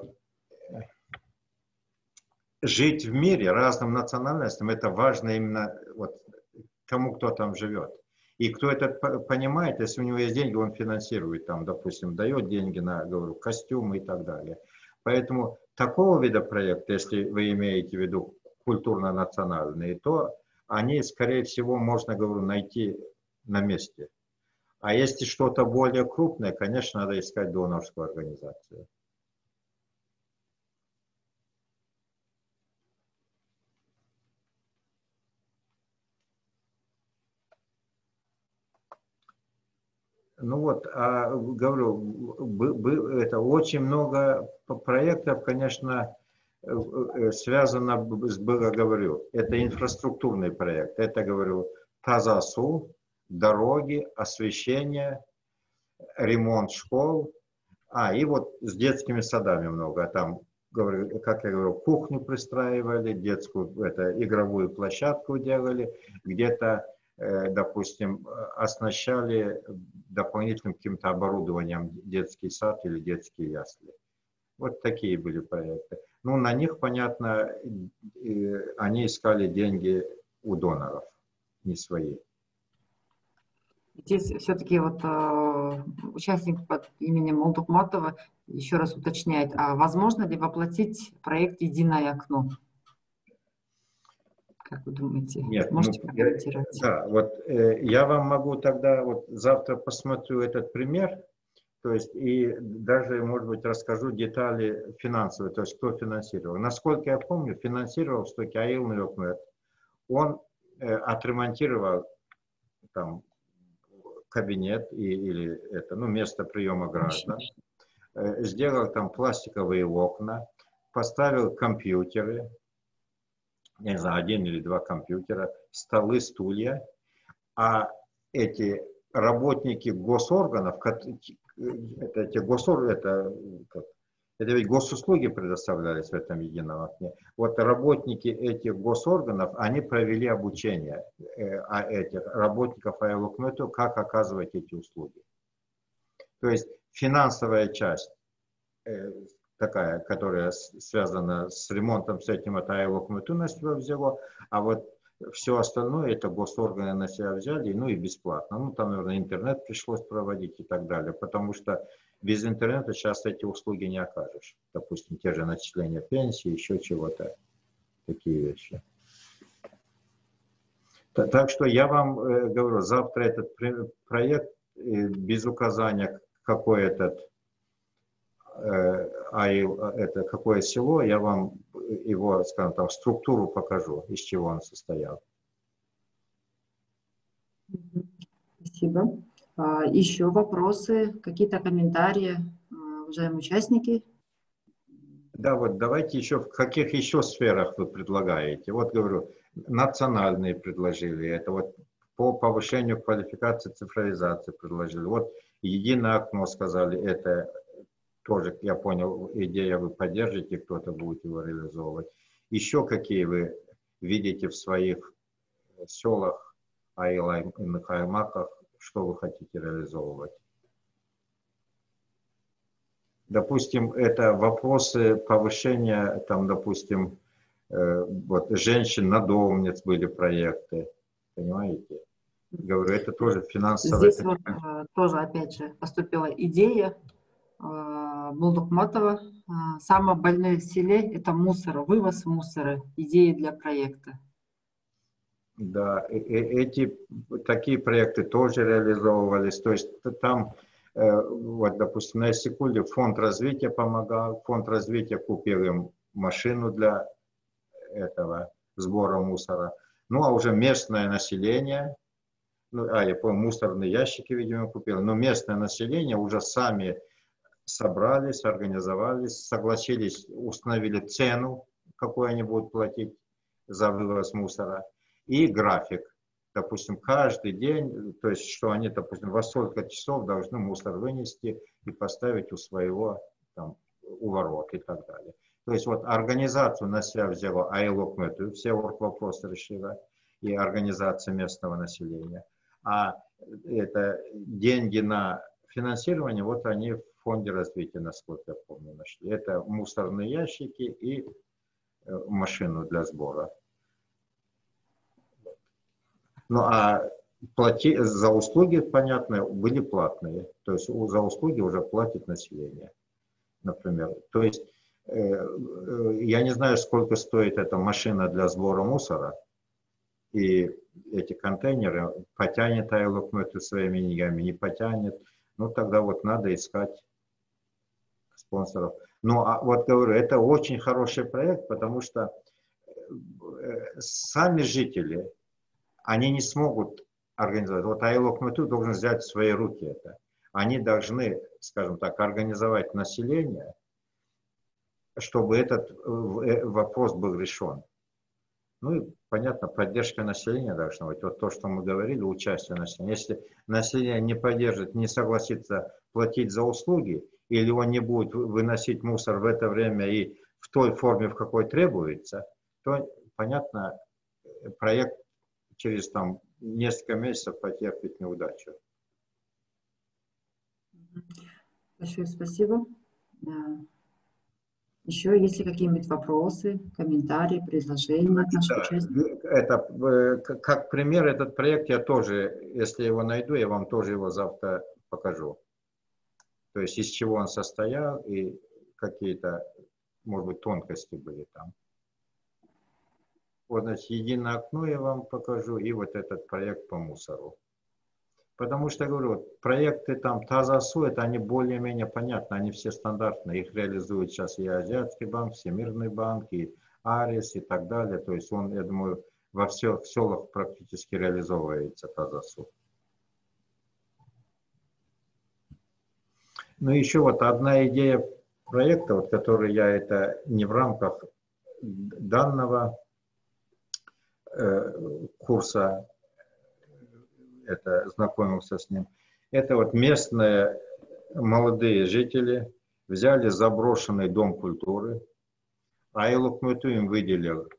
жить в мире разным национальностям, это важно именно вот, тому, кто там живет. И кто это понимает, если у него есть деньги, он финансирует, там, допустим, дает деньги на, говорю, костюмы и так далее. Поэтому такого вида проекта, если вы имеете в виду культурно-национальные, то они, скорее всего, можно, говорю, найти на месте. А если что-то более крупное, конечно, надо искать донорскую организацию. Ну вот, а, говорю, это очень много проектов, конечно, связано с, было, говорю, это инфраструктурный проект. Это, говорю, тазасу, дороги, освещение, ремонт школ. А, и вот с детскими садами много. Там, говорю, как я говорю, кухню пристраивали, детскую, это, игровую площадку делали, где-то допустим, оснащали дополнительным каким-то оборудованием детский сад или детские ясли. Вот такие были проекты. Ну, на них, понятно, они искали деньги у доноров, не свои. Здесь все-таки вот э, участник под именем Молдухматова еще раз уточняет, а возможно ли воплотить проект «Единое окно»? Как вы думаете? Нет, можете ну, прокомментировать? Да, вот э, я вам могу тогда, вот завтра посмотрю этот пример, то есть и даже, может быть, расскажу детали финансовые, то есть кто финансировал. Насколько я помню, финансировал все-таки Аил Ньокмет. Он э, отремонтировал там кабинет и, или это, ну, место приема граждан, э, сделал там пластиковые окна, поставил компьютеры, я не знаю, один или два компьютера, столы, стулья, а эти работники госорганов, это, эти госор, это, это ведь госуслуги предоставлялись в этом едином окне. Вот работники этих госорганов, они провели обучение э, а этих работников Аил Окмету, как оказывать эти услуги. То есть финансовая часть, э, такая, которая связана с ремонтом, с этим, это Аил Окмету на себя взяло, а вот все остальное это госорганы на себя взяли, ну и бесплатно. Ну там, наверное, интернет пришлось проводить и так далее, потому что без интернета сейчас эти услуги не окажешь. Допустим, те же начисления пенсии, еще чего-то, такие вещи. Так что я вам э, говорю, завтра этот проект э, без указания, какой этот э, аил, это какое село, я вам его, скажем так, структуру покажу, из чего он состоял. Спасибо. Еще вопросы, какие-то комментарии, уважаемые участники? Да, вот давайте еще, в каких еще сферах вы предлагаете? Вот говорю, национальные предложили, это вот по повышению квалификации цифровизации предложили. Вот единое окно сказали, это тоже, я понял, идея вы поддержите, кто-то будет его реализовывать. Еще какие вы видите в своих селах, аилах, аймаках, что вы хотите реализовывать? Допустим, это вопросы повышения, там, допустим, э, вот женщин-надомниц были проекты, понимаете? Говорю, это тоже финансовая... Здесь вот, э, тоже, опять же, поступила идея э, Молдухматова. Э, самое больное в селе – это мусор, вывоз мусора, идеи для проекта. Да, эти такие проекты тоже реализовывались. То есть там, вот, допустим, на Иссыкуле фонд развития помогал, фонд развития купил им машину для этого сбора мусора. Ну, а уже местное население, ну, а я помню, мусорные ящики, видимо, купил, но местное население уже сами собрались, организовались, согласились, установили цену, какую они будут платить за вывоз мусора. И график, допустим, каждый день, то есть, что они, допустим, во столько часов должны мусор вынести и поставить у своего, там, у ворот и так далее. То есть, вот организацию на себя взяла Аил Окмету, все вопросы решила, и организация местного населения. А это деньги на финансирование, вот они в фонде развития, насколько я помню, нашли. Это мусорные ящики и машину для сбора. Ну, а плати, за услуги, понятно, были платные. То есть за услуги уже платит население, например. То есть э, э, я не знаю, сколько стоит эта машина для сбора мусора. И эти контейнеры, потянет Аил Окмету своими деньгами, не потянет. Ну, тогда вот надо искать спонсоров. Ну, а вот говорю, это очень хороший проект, потому что э, сами жители, они не смогут организовать. Вот Аил Окмету должен взять в свои руки это. Они должны, скажем так, организовать население, чтобы этот вопрос был решен. Ну и, понятно, поддержка населения должна быть. Вот то, что мы говорили, участие населения. Если население не поддержит, не согласится платить за услуги, или он не будет выносить мусор в это время и в той форме, в какой требуется, то, понятно, проект через там несколько месяцев потерпит неудачу. Большое спасибо. Еще есть ли какие-нибудь вопросы, комментарии, предложения от наших Да, участников? это, как пример, этот проект я тоже, если его найду, я вам тоже его завтра покажу. То есть из чего он состоял и какие-то, может быть, тонкости были там. Вот, значит, единое окно я вам покажу и вот этот проект по мусору. Потому что, говорю, вот, проекты там ТАЗАСУ, это они более-менее понятны, они все стандартные. Их реализует сейчас и Азиатский банк, Всемирный банк, и Арис и так далее. То есть он, я думаю, во всех селах практически реализовывается ТАЗАСУ. Ну еще вот одна идея проекта, вот, который я это не в рамках данного э, курса, это знакомился с ним. Это вот местные молодые жители взяли заброшенный дом культуры, а Айлукмыту им выделил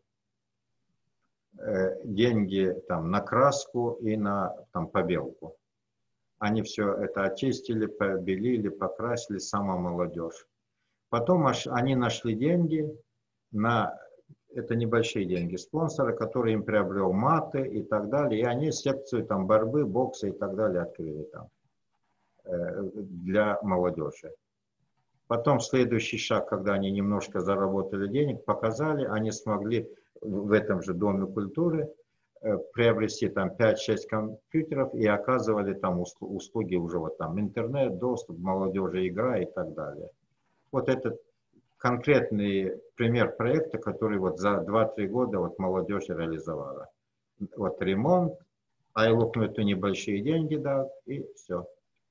э, деньги там на краску и на там побелку. Они все это очистили, побелили, покрасили, сама молодежь. Потом аж они нашли деньги на, это небольшие деньги, спонсора, который им приобрел маты и так далее. И они секцию там борьбы, бокса и так далее открыли там э, для молодежи. Потом следующий шаг, когда они немножко заработали денег, показали, они смогли в этом же Доме культуры приобрести там пять-шесть компьютеров и оказывали там услуги уже вот там интернет, доступ, молодежи, игра и так далее. Вот этот конкретный пример проекта, который вот за два-три года вот молодежь реализовала. Вот ремонт, Айлукмыту небольшие деньги дал и все.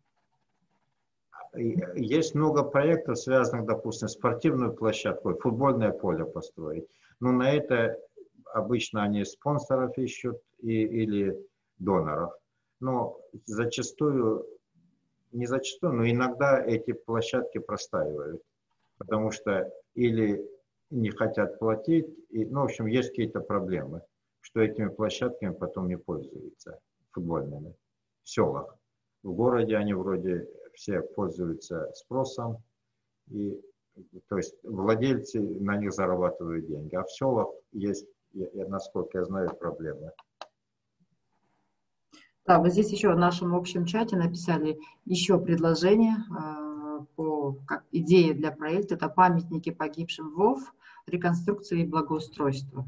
Есть много проектов, связанных, допустим, с спортивной площадкой, футбольное поле построить. Но на это обычно они спонсоров ищут и, или доноров. Но зачастую, не зачастую, но иногда эти площадки простаивают. Потому что или не хотят платить, и, ну, в общем, есть какие-то проблемы, что этими площадками потом не пользуются, футбольными, в селах. В городе они вроде все пользуются спросом, и, то есть владельцы на них зарабатывают деньги, а в селах есть, я, насколько я знаю, проблемы. Да, вот здесь еще в нашем общем чате написали еще предложение э, по как идее для проекта. Это памятники погибшим в ВОВ, реконструкции и благоустройства.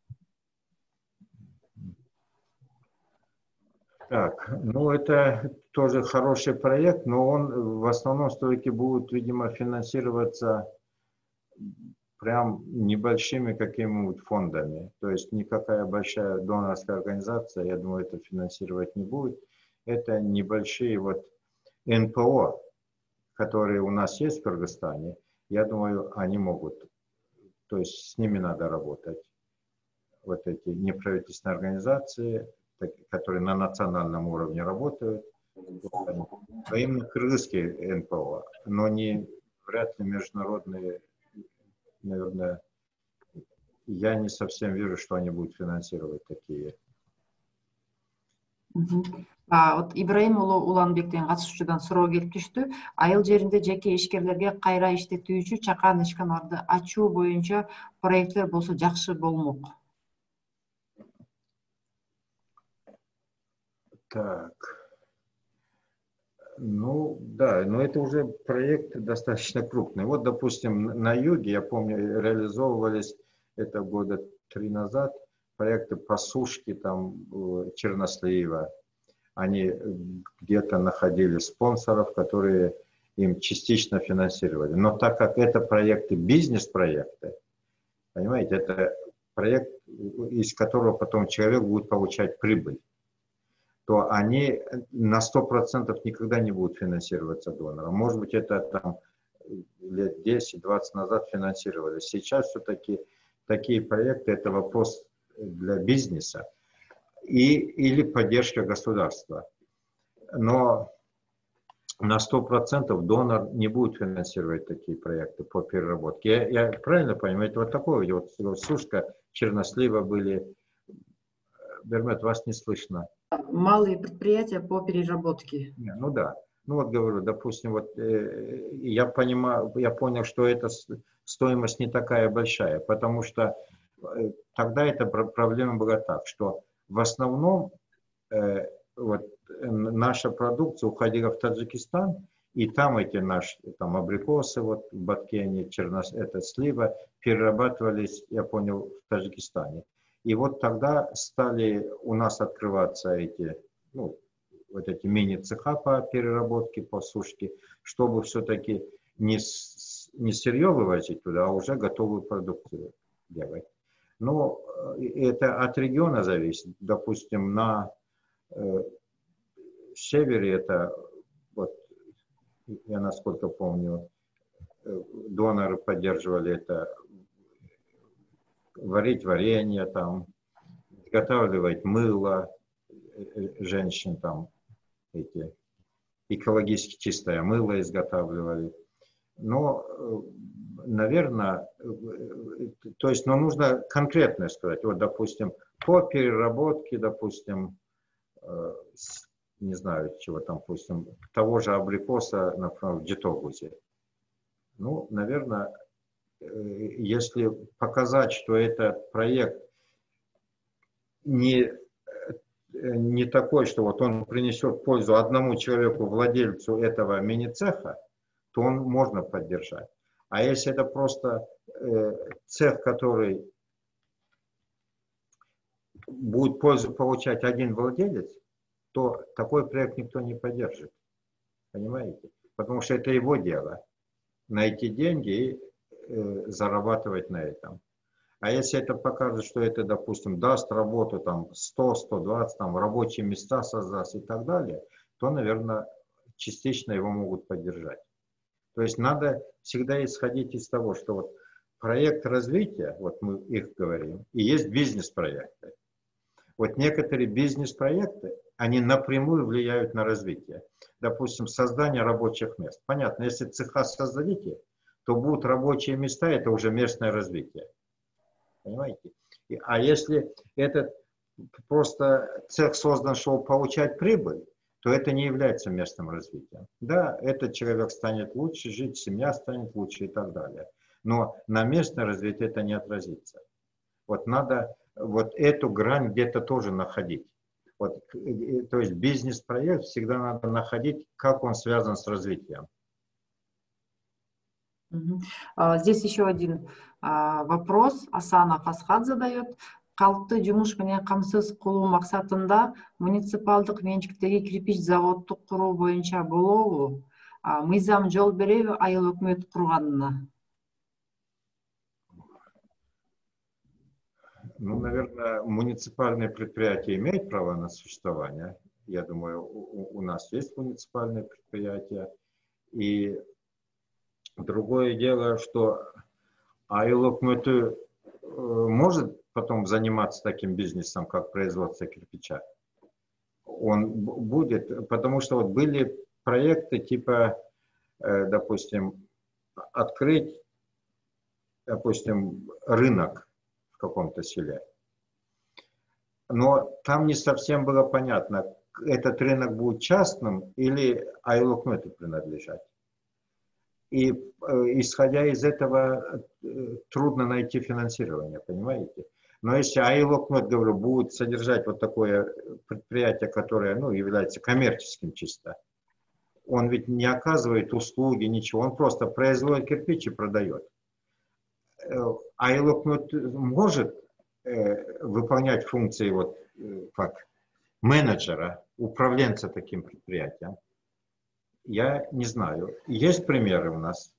Так, ну это тоже хороший проект, но он в основном все-таки будет, видимо, финансироваться прям небольшими какими-нибудь фондами. То есть никакая большая донорская организация, я думаю, это финансировать не будет. Это небольшие вот эн пэ о, которые у нас есть в Кыргызстане. Я думаю, они могут, то есть с ними надо работать. Вот эти неправительственные организации, которые на национальном уровне работают, а именно кыргызские эн пэ о, но не вряд ли международные. Наверное, я не совсем вижу, что они будут финансировать такие. А, вот Ибраим Уланбектен катышуучудан суроо келип түштү. Айыл жеринде жеке ишкерлерге кайра иштетүүчү чакан ишканаларды ачуу боюнча проекттер болсо жакшы болмок. Так. Ну, да, но это уже проект достаточно крупный. Вот, допустим, на юге, я помню, реализовывались это года три назад проекты по сушке там Чернослива. Они где-то находили спонсоров, которые им частично финансировали. Но так как это проекты, бизнес-проекты, понимаете, это проект, из которого потом человек будет получать прибыль, то они на сто процентов никогда не будут финансироваться донором. Может быть, это там лет десять-двадцать назад финансировались. Сейчас все-таки такие проекты – это вопрос для бизнеса и, или поддержка государства. Но на сто процентов донор не будет финансировать такие проекты по переработке. Я, я правильно понимаю? Это вот такое, вот, вот сушка, чернослива были. Бермет, вас не слышно. Малые предприятия по переработке. Ну да. Ну вот говорю, допустим, вот э, я понимаю, я понял, что эта стоимость не такая большая, потому что э, тогда эта проблема была так, что в основном э, вот наша продукция уходила в Таджикистан, и там эти наши там абрикосы, вот в Баткене, чернос, это слива, перерабатывались, я понял, в Таджикистане. И вот тогда стали у нас открываться эти, ну, вот эти мини-цеха по переработке, по сушке, чтобы все-таки не, не сырье вывозить туда, а уже готовую продукцию делать. Но это от региона зависит. Допустим, на э, севере это, вот, я насколько помню, доноры поддерживали это, варить варенье, там, изготавливать мыло женщин, там, эти экологически чистое мыло изготавливали. Но, наверное, то есть, но нужно конкретно сказать. Вот, допустим, по переработке, допустим, не знаю, чего там, допустим, того же абрикоса, например, в Джитогузе. Ну, наверное, если показать, что этот проект не не такой, что вот он принесет пользу одному человеку, владельцу этого мини-цеха, то он можно поддержать. А если это просто э, цех, который будет пользу получать один владелец, то такой проект никто не поддержит. Понимаете? Потому что это его дело. Найти деньги и э, зарабатывать на этом. А если это покажет, что это, допустим, даст работу там сто — сто двадцать, там рабочие места создаст и так далее, то, наверное, частично его могут поддержать. То есть надо всегда исходить из того, что вот проект развития, вот мы их говорим, и есть бизнес-проекты. Вот некоторые бизнес-проекты, они напрямую влияют на развитие. Допустим, создание рабочих мест. Понятно, если цеха создадите, то будут рабочие места, это уже местное развитие. Понимаете? А если этот просто цех создан, чтобы получать прибыль, то это не является местным развитием. Да, этот человек станет лучше жить, семья станет лучше и так далее. Но на местное развитие это не отразится. Вот надо вот эту грань где-то тоже находить. Вот, то есть бизнес-проект всегда надо находить, как он связан с развитием. Здесь еще один вопрос. Асана Фасхат задает. Калпты жумуш менен камсыз кылуу максатында муниципалдык менчиктеги кирпич заводду куруу боюнча болобу? Мыйзам жол береби айыл өкмөт курганына? Ну, наверное, муниципальные предприятия имеют право на существование. Я думаю, у, у нас есть муниципальные предприятия. И другое дело, что айыл өкмөтү может потом заниматься таким бизнесом, как производство кирпича. Он будет, потому что вот были проекты типа, допустим, открыть, допустим, рынок в каком-то селе. Но там не совсем было понятно, этот рынок будет частным или айыл өкмөту принадлежать. И исходя из этого трудно найти финансирование, понимаете? Но если айыл өкмөт, говорю, будет содержать вот такое предприятие, которое, ну, является коммерческим чисто, он ведь не оказывает услуги, ничего, он просто производит кирпич и продает. Айыл өкмөт может э, выполнять функции вот э, как менеджера, управленца таким предприятием. Я не знаю. Есть примеры у нас.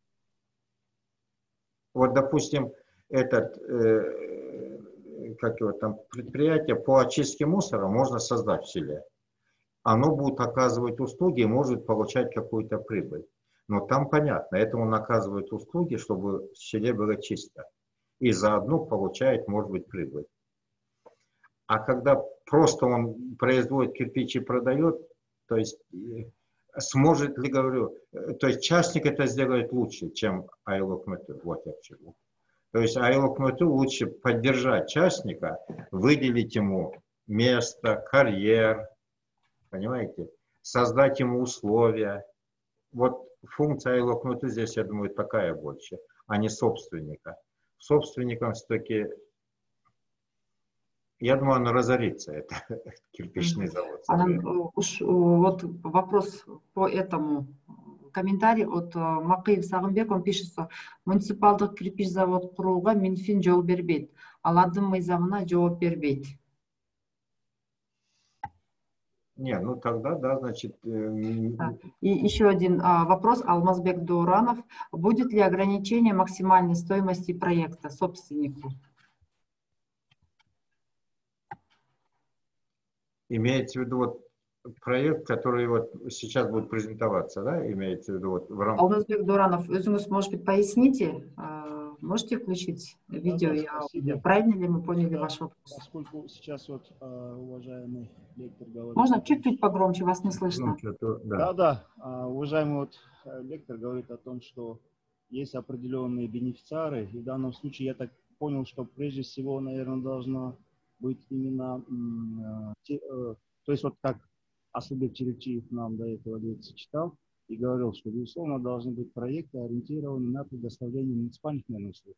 Вот, допустим, этот, э, как его там, предприятие по очистке мусора можно создать в селе. Оно будет оказывать услуги и может получать какую-то прибыль. Но там понятно, это он оказывает услуги, чтобы в селе было чисто. И заодно получает, может быть, прибыль. А когда просто он производит кирпич и продает, то есть сможет ли, говорю, то есть частник это сделает лучше, чем айыл өкмөтү. Вот я к чему. То есть айыл өкмөтү лучше поддержать частника, выделить ему место, карьер, понимаете, создать ему условия. Вот функция айлокнуты здесь, я думаю, такая больше, а не собственника. Собственником все-таки, я думаю, он разорится, это кирпичный завод. Анан, уж, вот вопрос по этому. Комментарий от Макиев Сагынбек, он пишет, что муниципалдык кирпич завод курууга Минфин жол бербейт, ал адым мыйзамына жооп бербейт. Не, ну тогда, да, значит... Да. И еще один а, вопрос, Алмазбек Дуранов. Будет ли ограничение максимальной стоимости проекта собственнику? Имеется в виду вот проект, который вот сейчас будет презентоваться, да, имеется в виду вот в рамках... Алмазбек Дуранов, өзіңіз, может быть, поясните, можете включить видео и аудио? Правильно ли мы поняли да, ваш вопрос? Поскольку сейчас вот уважаемый лектор говорит... Можно чуть-чуть погромче, вас не слышно. Да, да, уважаемый вот лектор говорит о том, что есть определенные бенефициары, и в данном случае я так понял, что прежде всего, наверное, должно быть именно... То есть вот как Асылбек Черепчиев нам до этого лекции читал и говорил, что, безусловно, должны быть проекты, ориентированные на предоставление муниципальных услуг,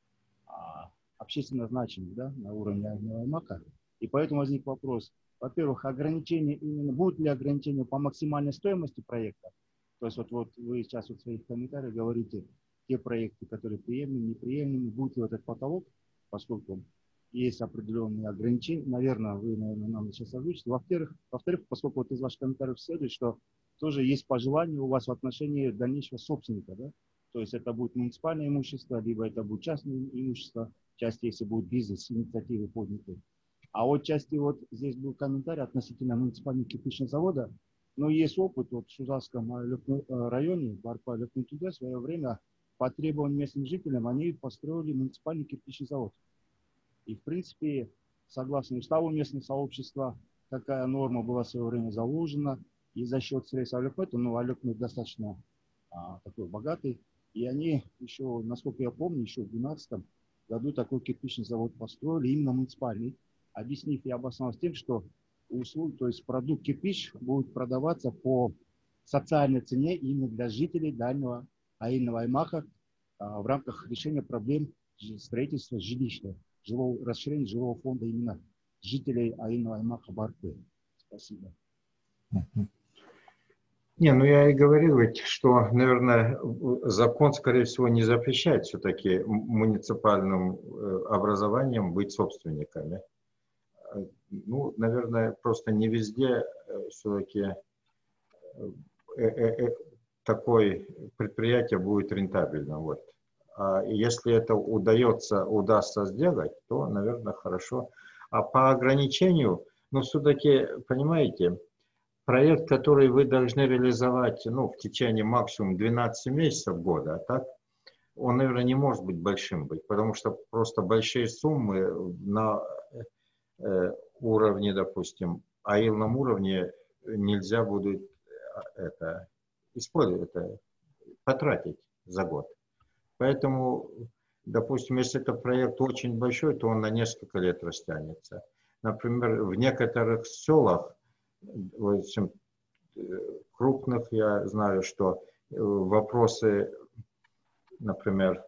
общественно значимых, да, на уровне Аймака. И поэтому возник вопрос, во-первых, ограничения именно, будут ли ограничения по максимальной стоимости проекта? То есть вот, вот вы сейчас вот в своих комментариях говорите, те проекты, которые приемлемы, неприемлемы, будет ли вот этот потолок, поскольку есть определенные ограничения, наверное, вы, наверное, нам сейчас озвучите. Во-вторых, во-вторых, поскольку вот из ваших комментариев следует, что тоже есть пожелания у вас в отношении дальнейшего собственника, да? То есть это будет муниципальное имущество, либо это будет частное имущество, часть, если будет бизнес, инициативы подняты. А вот части, вот здесь был комментарий относительно муниципального кирпичного завода, но есть опыт вот в Сузавском районе, Барпа Лекнутуде, в свое время по требованиям местным жителям они построили муниципальный кирпичный завод. И, в принципе, согласно уставу местного сообщества, такая норма была в свое время заложена. И за счет средств Алекмета, ну, Алекмет достаточно а, такой богатый. И они еще, насколько я помню, еще в две тысячи двенадцатом году такой кирпичный завод построили, именно муниципальный. Объяснив и обосновав тем, что услуги, то есть продукт кирпич будет продаваться по социальной цене именно для жителей дальнего аильного аймака а, в рамках решения проблем строительства жилища. Жилого, расширение жилого фонда именно жителей аильного аймака Барпы. Спасибо. Не, ну я и говорил ведь, что, наверное, закон, скорее всего, не запрещает все-таки муниципальным образованиям быть собственниками. Ну, наверное, просто не везде все-таки такое предприятие будет рентабельным. Вот. А если это удается, удастся сделать, то, наверное, хорошо. А по ограничению, ну, все-таки, понимаете, проект, который вы должны реализовать, ну, в течение максимум двенадцати месяцев года, так, он, наверное, не может быть большим быть, потому что просто большие суммы на э, уровне, допустим, аильном уровне нельзя будет это использовать, это потратить за год. Поэтому, допустим, если это проект очень большой, то он на несколько лет растянется. Например, в некоторых селах, в общем, крупных, я знаю, что вопросы, например,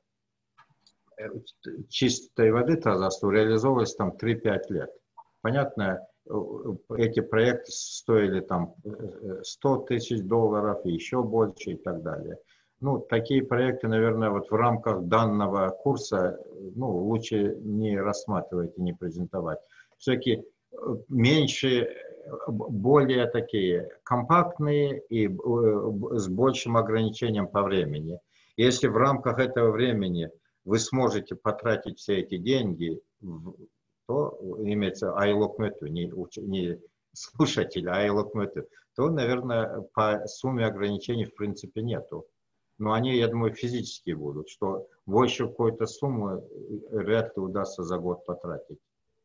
чистой воды Тазасту реализовывались там три-пять лет. Понятно, эти проекты стоили там сто тысяч долларов, и еще больше и так далее. Ну, такие проекты, наверное, вот в рамках данного курса, ну, лучше не рассматривать и не презентовать. Все-таки меньше, более такие компактные и с большим ограничением по времени. Если в рамках этого времени вы сможете потратить все эти деньги, то имеется айлокмету, не, не слушатель, а айлокмету, то, наверное, по сумме ограничений в принципе нету. Но они, я думаю, физические будут, что больше какой-то суммы вряд ли удастся за год потратить.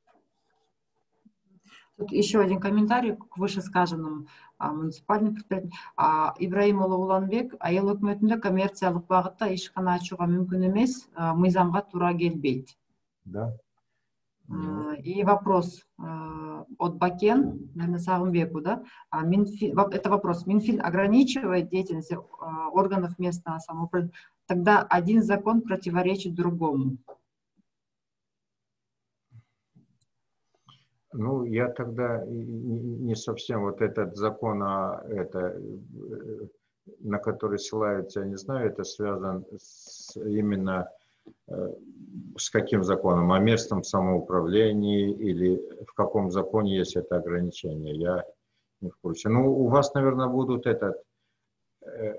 Тут еще один комментарий к вышесказанным а, муниципальным предприятиям. А, Ибраим Уланбек, айыл өкмөтүндө коммерциялык багытта ишкана ачууга мүмкүн эмес, мыйзамга туура келбейт. Да. А, И вопрос а, от Бакен, наверное, Сагымбеку, да? А Минфин, во- это вопрос. Минфин ограничивает деятельность а, органов местного самоуправления. Тогда один закон противоречит другому. Ну, я тогда и- и- не совсем вот этот закон, а это, э, на который ссылаются, я не знаю, это связано с, именно э, с каким законом, о местном самоуправлении или в каком законе есть это ограничение, я не в курсе. Ну, у вас, наверное, будут этот, э,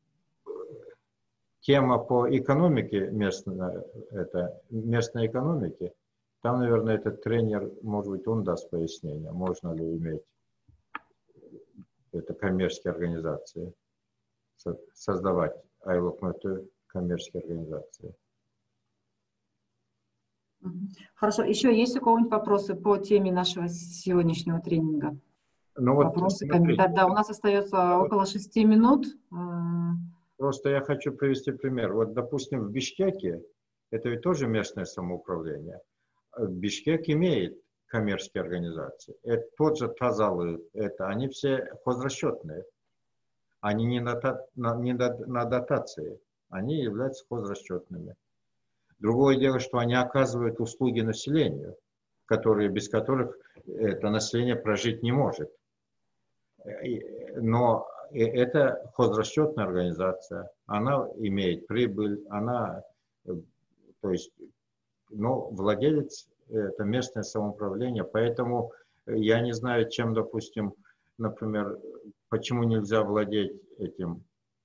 тема по экономике местной, это, местной экономики. Там, наверное, этот тренер, может быть, он даст пояснение, можно ли иметь это коммерческие организации, со- создавать айлокмету коммерческие организации. Мгм. Хорошо. Еще есть у кого-нибудь вопросы по теме нашего сегодняшнего тренинга? Ну вот, Вопросы, смотрите, комментарии? Да, у нас остается около шести минут. А, просто я хочу привести пример. Вот, допустим, в Бишкеке, это ведь тоже местное самоуправление, э, Бишкек имеет коммерческие организации. Это тот же Тазалы, это, они все хозрасчетные. Они не на, та- на- не на- на дотации, они являются хозрасчетными. Другое дело, что они оказывают услуги населению, которые, без которых это население прожить не может. И- Но и это хозрасчетная организация, она имеет прибыль, она, э, то есть, но владелец это местное самоуправление, поэтому я не знаю, чем, допустим, например, почему нельзя владеть этим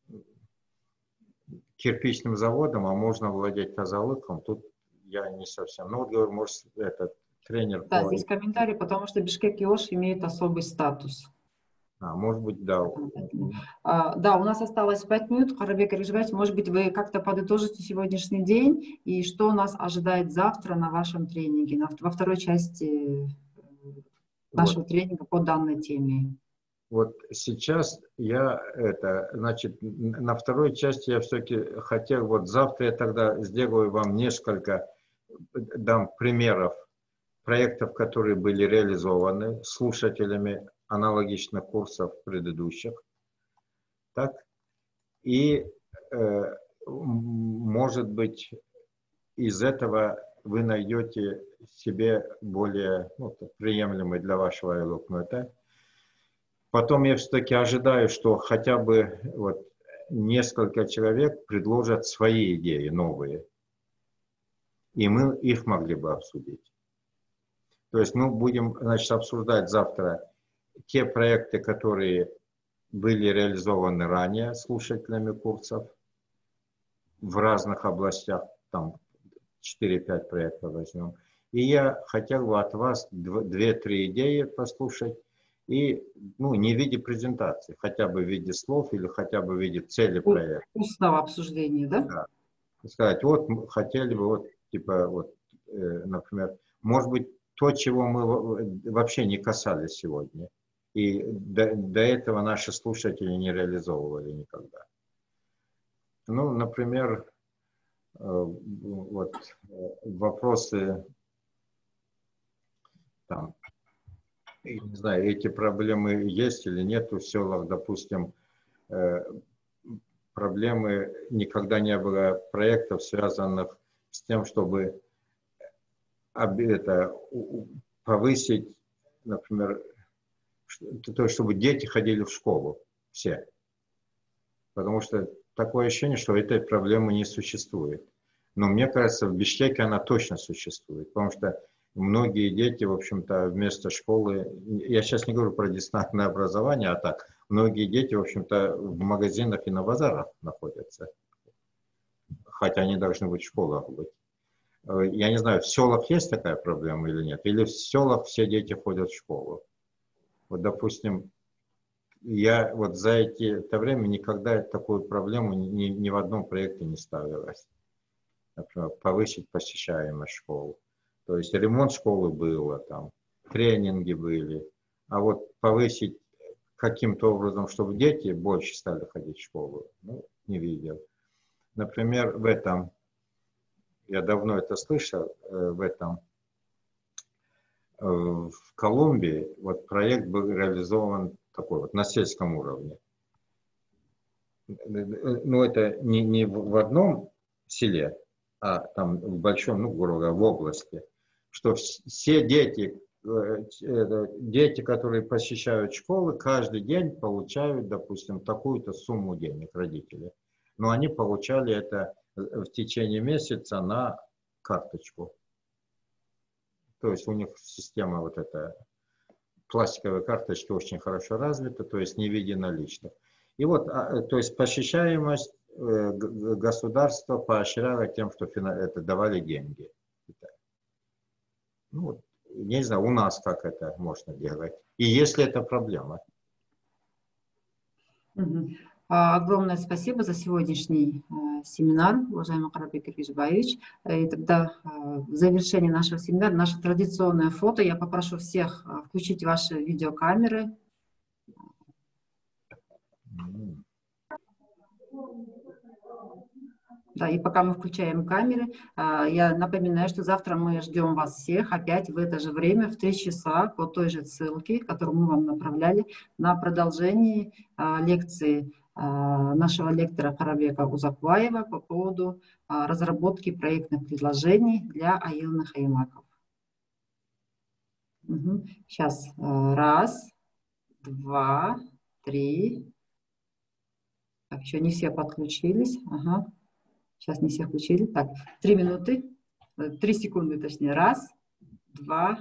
кирпичным заводом, а можно владеть тазалыком, тут я не совсем. Ну, вот говорю, может, этот тренер Да, по... здесь комментарий, потому что Бишкек и Ош имеют особый статус. А, может быть, да. А, Да, у нас осталось пять минут. Карабек Режгаевич, может быть, вы как-то подытожите сегодняшний день и что нас ожидает завтра на вашем тренинге, на- во второй части э, нашего Вот. тренинга по данной теме. Вот сейчас я это, значит, н- на второй части я все-таки хотел, вот завтра я тогда сделаю вам несколько, э, дам примеров проектов, которые были реализованы слушателями аналогичных курсов предыдущих. Так? И, э, м, может быть, из этого вы найдете себе более ну, приемлемый для вашего айлокмета. Потом я все-таки ожидаю, что хотя бы вот несколько человек предложат свои идеи новые, и мы их могли бы обсудить. То есть мы будем, значит, обсуждать завтра те проекты, которые были реализованы ранее слушателями курсов в разных областях, там четыре-пять проектов возьмем. И я хотел бы от вас две-три идеи послушать, и ну, не в виде презентации, хотя бы в виде слов или хотя бы в виде цели У- проекта. Устного обсуждения, да? Да. Сказать, вот мы хотели бы, вот, типа, вот, э, например, может быть, то, чего мы во- вообще не касались сегодня. И до, до этого наши слушатели не реализовывали никогда. Ну, например, э, вот э, вопросы, там, я не знаю, эти проблемы есть или нет в селах, допустим, э, проблемы, никогда не было проектов, связанных с тем, чтобы об- это, у- у- повысить, например, ш- то, чтобы дети ходили в школу, все. Потому что такое ощущение, что этой проблемы не существует. Но мне кажется, в Бишкеке она точно существует, потому что многие дети, в общем-то, вместо школы, я сейчас не говорю про дистанционное образование, а так, многие дети, в общем-то, в магазинах и на базарах находятся, хотя они должны быть в школах быть. Э, Я не знаю, в селах есть такая проблема или нет, или в селах все дети ходят в школу. Вот, допустим, я вот за эти, это время никогда такую проблему ни, ни в одном проекте не ставилась. Например, повысить посещаемость школ. То есть ремонт школы было, там, тренинги были. А вот повысить каким-то образом, чтобы дети больше стали ходить в школу, ну, не видел. Например, в этом, я давно это слышал, э, в этом в Колумбии вот проект был реализован такой вот на сельском уровне. Ну, это не, не в одном селе, а там в большом, ну, грубо говоря, в области, что все дети, дети, которые посещают школы, каждый день получают, допустим, такую-то сумму денег родители. Но они получали это в течение месяца на карточку. То есть у них система вот эта пластиковая карточка очень хорошо развита, то есть не в виде наличных. И вот, то есть посещаемость государства поощряло тем, что это давали деньги. Ну, вот, не знаю, у нас как это можно делать. И если это проблема. Угу. Огромное спасибо за сегодняшний э, семинар, уважаемый Карапек Киргизбаевич. И тогда э, в завершении нашего семинара, наше традиционное фото. Я попрошу всех э, включить ваши видеокамеры. Да, и пока мы включаем камеры, я напоминаю, что завтра мы ждем вас всех опять в это же время, в три часа, по той же ссылке, которую мы вам направляли, на продолжение лекции нашего лектора Карабека Узакбаева по поводу разработки проектных предложений для аилных аймаков. Угу. Сейчас. Раз, два, три. Так, еще не все подключились. Ага. Сейчас не все включили. Так, три минуты, три секунды точнее. Раз, два,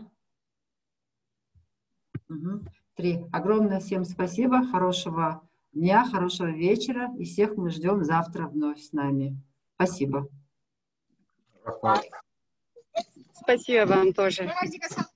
угу, три. Огромное всем спасибо, хорошего дня, хорошего вечера. И всех мы ждем завтра вновь с нами. Спасибо. Спасибо вам тоже.